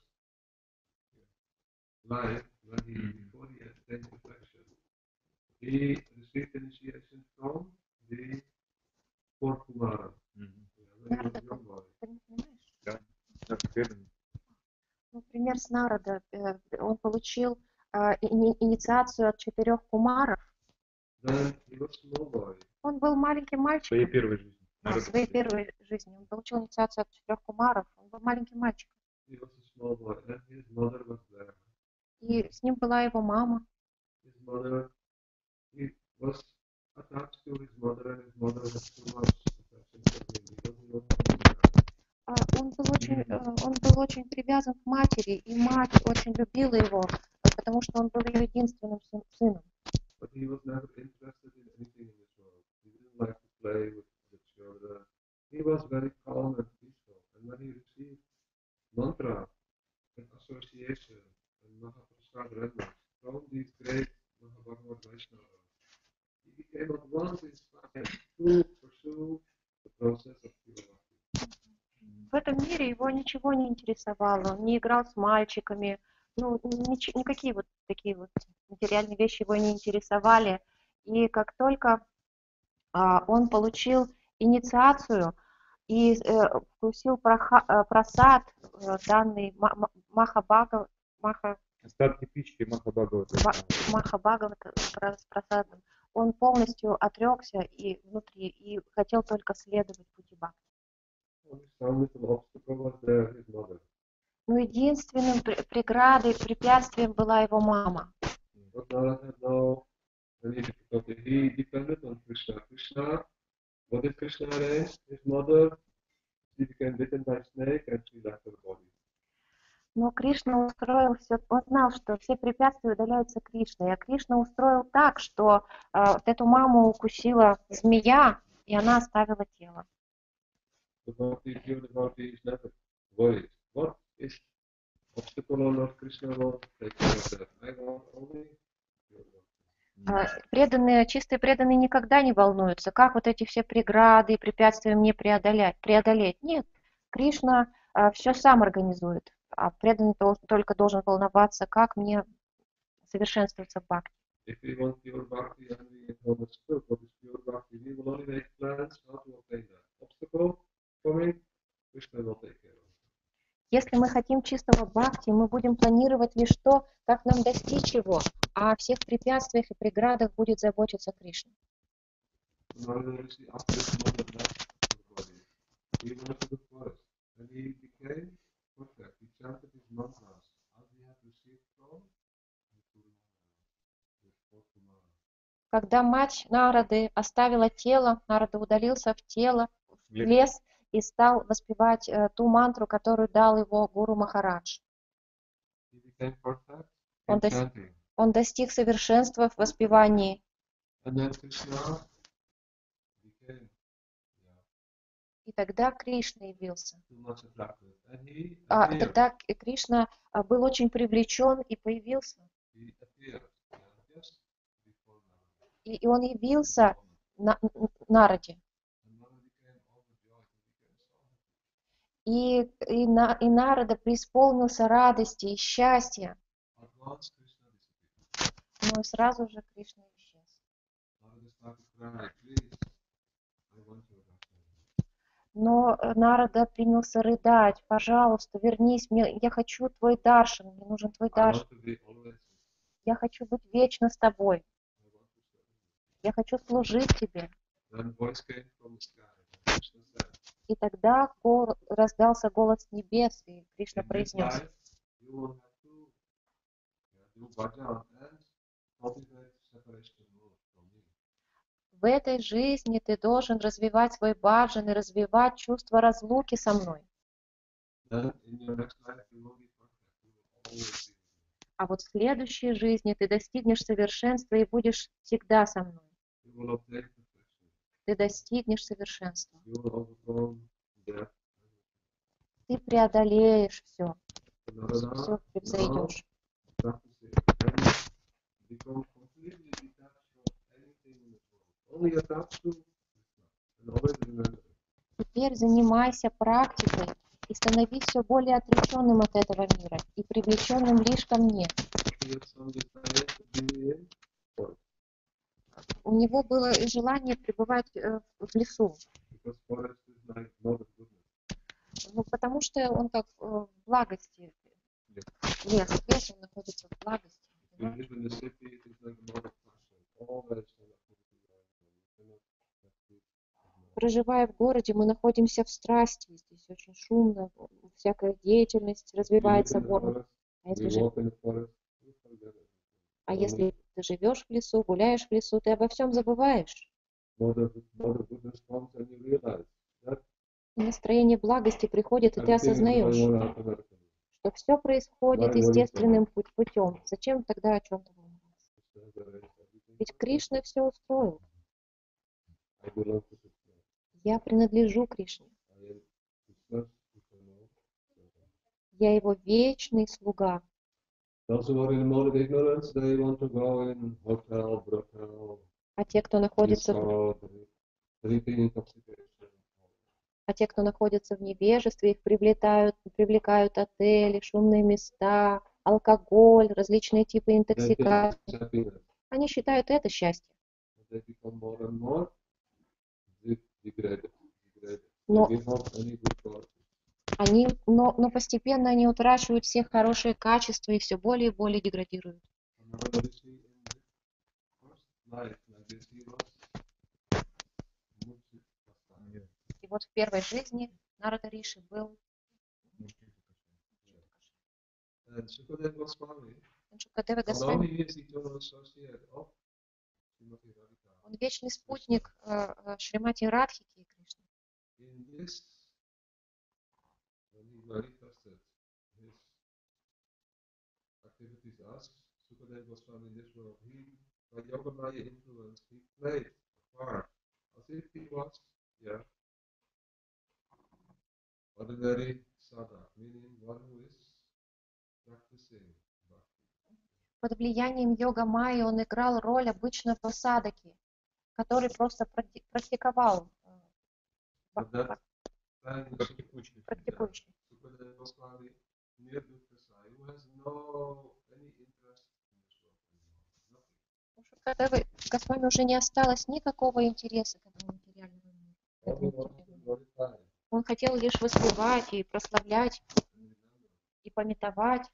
life, when he, Mhm. before he attained perfection, he received initiation from the four Kumara. Мгм. When he was a young boy. Ты не понимаешь? Так, преданный. Ну, пример с Нарада. э, Он получил а, ини- инициацию от четырех кумаров. Then he was small boy. Он был маленьким В своей мальчиком. первой жизни. А, В Народ своей Кашай. первой жизни. Он получил инициацию от четырех кумаров. Он был маленьким мальчиком. He was a small boy, and his mother was there. И с ним была его мама. His mother, he was attached to his mother, and his mother had too much affection for him because he was there. А, Он был очень, э, он был очень привязан к матери, и мать очень любила его, э, потому что он был ее единственным сын- сыном. But he was never interested in anything in this world. He didn't like to play with the children. He was very calm and peaceful. And when he received mantra and association and Mahaprasad remnants from these great Mahabhagavad Vaishnavas, he became at once inspired to pursue the process of pure bhakti. В этом мире его ничего не интересовало, он не играл с мальчиками, ну, нич- никакие вот такие вот материальные вещи его не интересовали. И как только а, он получил инициацию и э, вкусил проха- э, просад, э, данный ма- ма- Махабхага, Маха, Остатки пищи Махабхагавата. Ба- Махабхагавата с просадом, он полностью отрекся и внутри, и хотел только следовать пути бхакти. Only some little obstacle was there, his mother. Но единственным пр- преградой, препятствием была его мама. But Narada had no any difficulty. He depended on Krishna. Krishna, what did Krishna arrange? His mother, she became bitten by a snake and she left her body. Но Кришна устроил все, он знал, что все препятствия удаляются Кришной, а Кришна устроил так, что э, вот эту маму укусила змея, и она оставила тело. The devotee, pure devotee is never worried. What is obstacle or not? Krishna will take care of that. I want only pure devotee. А, преданные, чистые преданные никогда не волнуются, как вот эти все преграды и препятствия мне преодолеть. преодолеть. Нет, Кришна все сам организует, а преданный тол- только должен волноваться, как мне совершенствоваться в бхакти. If we want pure bhakti and we want a skill for this pure bhakti, we will only make plans how to obtain that. Obstacle coming, Krishna will take care of it. Если мы хотим чистого бхакти, мы будем планировать лишь то, как нам достичь его, а о всех препятствиях и преградах будет заботиться Кришна. Narada Rishi, after his mother left her body, he went to the forest and he became perfect. He chanted his mantras as he had received from Когда мать Нарады оставила тело, Нарада удалился в тело, в Лес. лес и стал воспевать э, ту мантру, которую дал его гуру Махарадж. He became perfect Он, in дос- chanting. он достиг совершенства в воспевании. And then Krishna became yeah, И тогда Кришна явился. too much attractive. And he А, appeared. тогда К- Кришна а, был очень привлечен и появился. He appeared yeah, just before Narada. И, и он явился на, н- Нараде. And Narada became overjoyed. He became so happy. И, и, на, и Нарада преисполнился радости и счастья. At once Krishna disappeared. Но и сразу же Кришна исчез. Narada started crying, please, I want your bhakti. Но э, Нарада принялся рыдать: пожалуйста, вернись, мне, я хочу твой даршан, мне нужен твой I даршан, want to be always with you. я хочу быть вечно с тобой, I want to serve you. я хочу служить тебе. Then voice came from the sky. And Krishna said, И тогда гол- раздался голос с небес, и Кришна in this произнес: life, you will have to yeah, do bhajan and cultivate separation rule from me. в этой жизни ты должен развивать свой баджан и развивать чувство разлуки со мной. Then in your next life, you will be perfect. You will always be with me. А вот в следующей жизни ты достигнешь совершенства и будешь всегда со мной. You will obtain perfection. Ты достигнешь совершенства. You will overcome death. Ты преодолеешь все, And Narada все now превзойдешь. practicing and become completely detached from anything in this world. Only attached to Krishna. And always remember. Теперь занимайся практикой и становись все более отреченным от этого мира и привлеченным лишь ко мне. He had some desire to be in forest. У него было и желание пребывать э, в лесу, Because forest is like not of goodness. ну, потому что он как э, в благости. Лес, лес, он находится в благости. If you live in the city, it is like a lot of passion. Always full of activity. You cannot have peace. Проживая в городе, мы находимся в страсти, здесь очень шумно, всякая деятельность You live развивается in the бурно. forest, А если, we же- walk in the forest, you forget it. а если ты живешь в лесу, гуляешь в лесу, ты обо всем забываешь. Mother, mother goodness comes and you realize that И настроение благости приходит, и ты everything is осознаешь, going on automatically. что все происходит Why worry естественным путь- путем. Зачем тогда о чем-то волноваться? Krishna has arranged everything. Ведь Кришна все устроил. I belong to Krishna. Я принадлежу Кришне. I am Krishna's eternal servant. Я его вечный слуга. Those who are in moral ignorance, they want to go in hotel, brothel, А те, кто находится в, disco, drinking intoxication. а те, кто находится в невежестве, их привлекают, привлекают отели, шумные места, алкоголь, различные типы They think интоксикации. it's happiness. Они считают это счастьем. They become more and more de- degraded. degraded. Но- They give up any good qualities. Они, но, но постепенно они утрачивают все хорошие качества и все более и более деградируют. Another Rishi in the first life, like this, he was Mukti Kastaya. И вот в первой жизни Нарада Риши был And Sukadeva Goswami, Шукадева although Госвами. he is eternal associate of Srimati Radhika, Он вечный спутник э, э, Шримати Радхики и Кришны. in this, when he manifested his activities as Sukadeva Goswami in this world, he, by Yogamaya influence, he played a part as if he was, yeah, ordinary sadhak, meaning one who is practicing bhakti. Под влиянием йога майи он играл роль обычного садаки, который просто практи- практиковал, э, But that time the Текучки. практикующий. Sukadeva Goswami Nirdukta Sai, who has no any interest in this world anymore. Nothing. У Шукадевы Госвами уже не осталось никакого интереса к этому материальному миру. к All he этому wanted to материальному миру. glorify Он хотел лишь воспевать и прославлять and remember и пометовать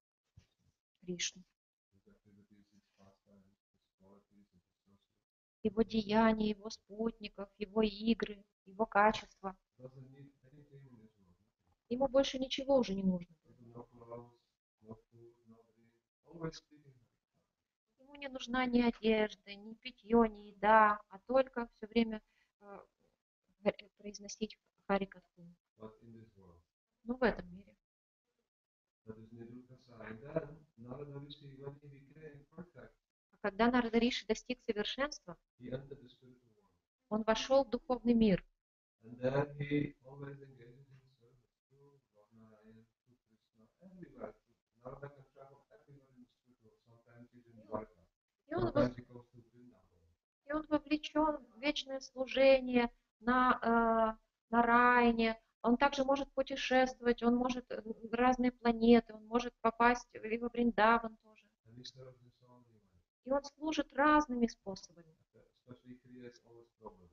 Кришну, his activities, his pastimes, his qualities, his associates. его деяния, его спутников, его игры, его качества. Doesn't need anything in this world. Ему больше ничего уже не нужно. Even no clothes, no food, no drink. Always speaking. Ему не нужна ни одежда, ни питье, ни еда, а только все время э, г- произносить Харикатху. But in this world. Ну, в этом мире. That is Niruddha Sai. Then Narada Rishi, when he became perfect, А когда Нарада Риши достиг совершенства, he entered the spiritual world. он вошел в духовный мир. And then he always engages in service to Narayan, to Krishna, everywhere. Narada can travel everywhere in the spiritual world. Sometimes he's in Dwarka. И он, Sometimes he goes to Vrindavan. и он вовлечен в вечное служение на, э, на Райне. Он также может путешествовать, он может э, в разные планеты, он может попасть и во Вриндаван тоже. And he serves in so many ways. И он служит разными способами. Especially creates all his problems.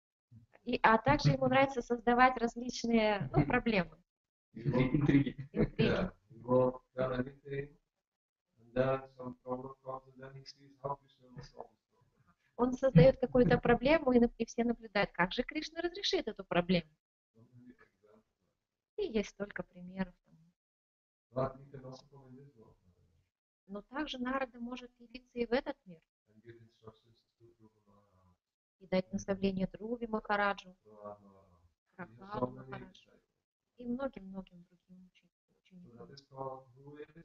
И, а также ему нравится создавать различные ну, проблемы, He won't, Интриги. интриги. yeah, he won't tell anything. And then some problem comes and then he sees how Krishna will solve this problem. Он создает какую-то проблему, и, на- и все наблюдают, как же Кришна разрешит эту проблему. So many examples. И есть столько примеров тому. But he can also come in this world Но также Нарада может явиться и в этот мир and give instructions to Dhruva Maharaj, и дать наставление Друве Махараджу, Prahlad Maharaj. He has so Прохладу many Махараджу disciples. и многим-многим другим учи- So ученикам. that is called who is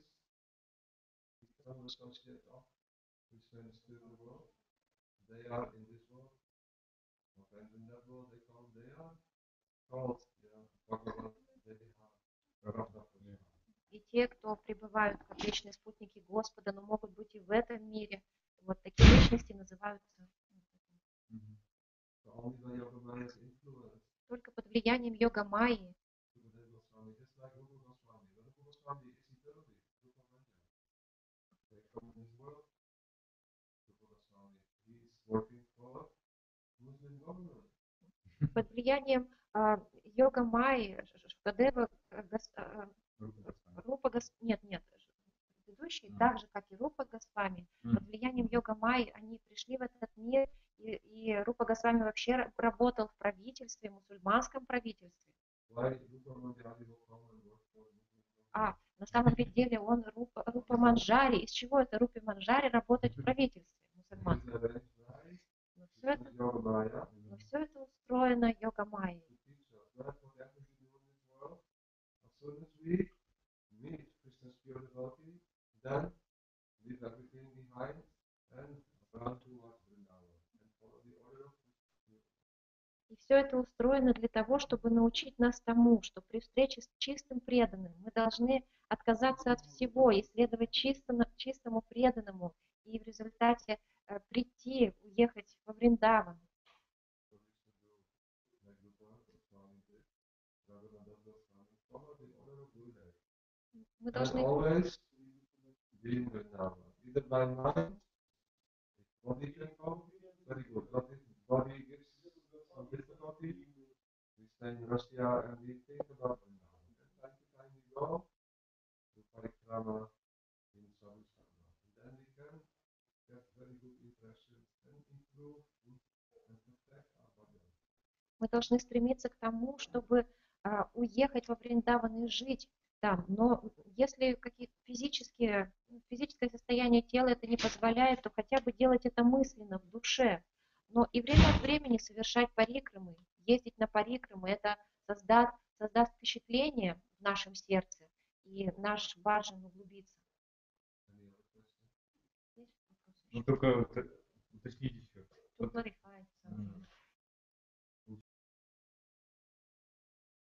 eternal associate of Krishna in the spiritual world. They are in this world. Sometimes in that world they come, they are called, yeah, Bhagavan, they are Radha Krishna. И те, кто пребывают как вечные спутники Господа, но могут быть и в этом мире, вот такие личности называются ну, So only by Yogamaya's influence, только под влиянием йога майи. Sukadeva Goswami, just like Rupa Goswami. But Rupa Goswami is eternally Rupa Manja. They come in this world. Rupa Goswami, he is working for Muslim government. Под влиянием а, йога майи, Шукадева, э, Гос- а, Рупа Гос... Нет, нет, предыдущие, Мгм. так же, как и Рупа Госвами, Мгм. под влиянием йога майи они пришли в этот мир, и, и Рупа Госвами вообще ра- работал в правительстве, мусульманском правительстве. Why Rupa Manjari will come and work for Muslim government? А на самом ведь деле он Рупа, Рупа Манджари. Из чего это Рупе Манджари работать в правительстве It мусульманском? is arranged by Но все это, Yogamaya но все это устроено йога майей. to teach us that whatever we do in this world, as soon as we meet Krishna's pure devotee, then leave everything behind and run towards Vrindavan and follow the order of Krishna. И все это устроено для того, чтобы научить нас тому, что при встрече с чистым преданным мы должны отказаться от всего и следовать чистому, чистому преданному, и в результате э, прийти, уехать во Вриндаван. So we should do like Rupa Goswami did, Raghunath Goswami, follow the order of Gurudev. Мы And должны, always be in Vrindavan, either by mind, if body can come, very good. But if body gives some difficulty, we stay in Russia and we think about Vrindavan. go to parikrama in sadhusanga. And then we can get very good impressions and improve and perfect our body. Мы должны стремиться к тому, чтобы а, уехать во Вриндаван и жить там. Но если какие физические, физическое состояние тела это не позволяет, то хотя бы делать это мысленно, в душе. Но и время от времени совершать парикрамы, ездить на парикрамы, это создаст, создаст впечатление в нашем сердце, и наш баджан углубится. Any other question? Ну только вот, э, уточнить еще. To Вот, clarify something. м,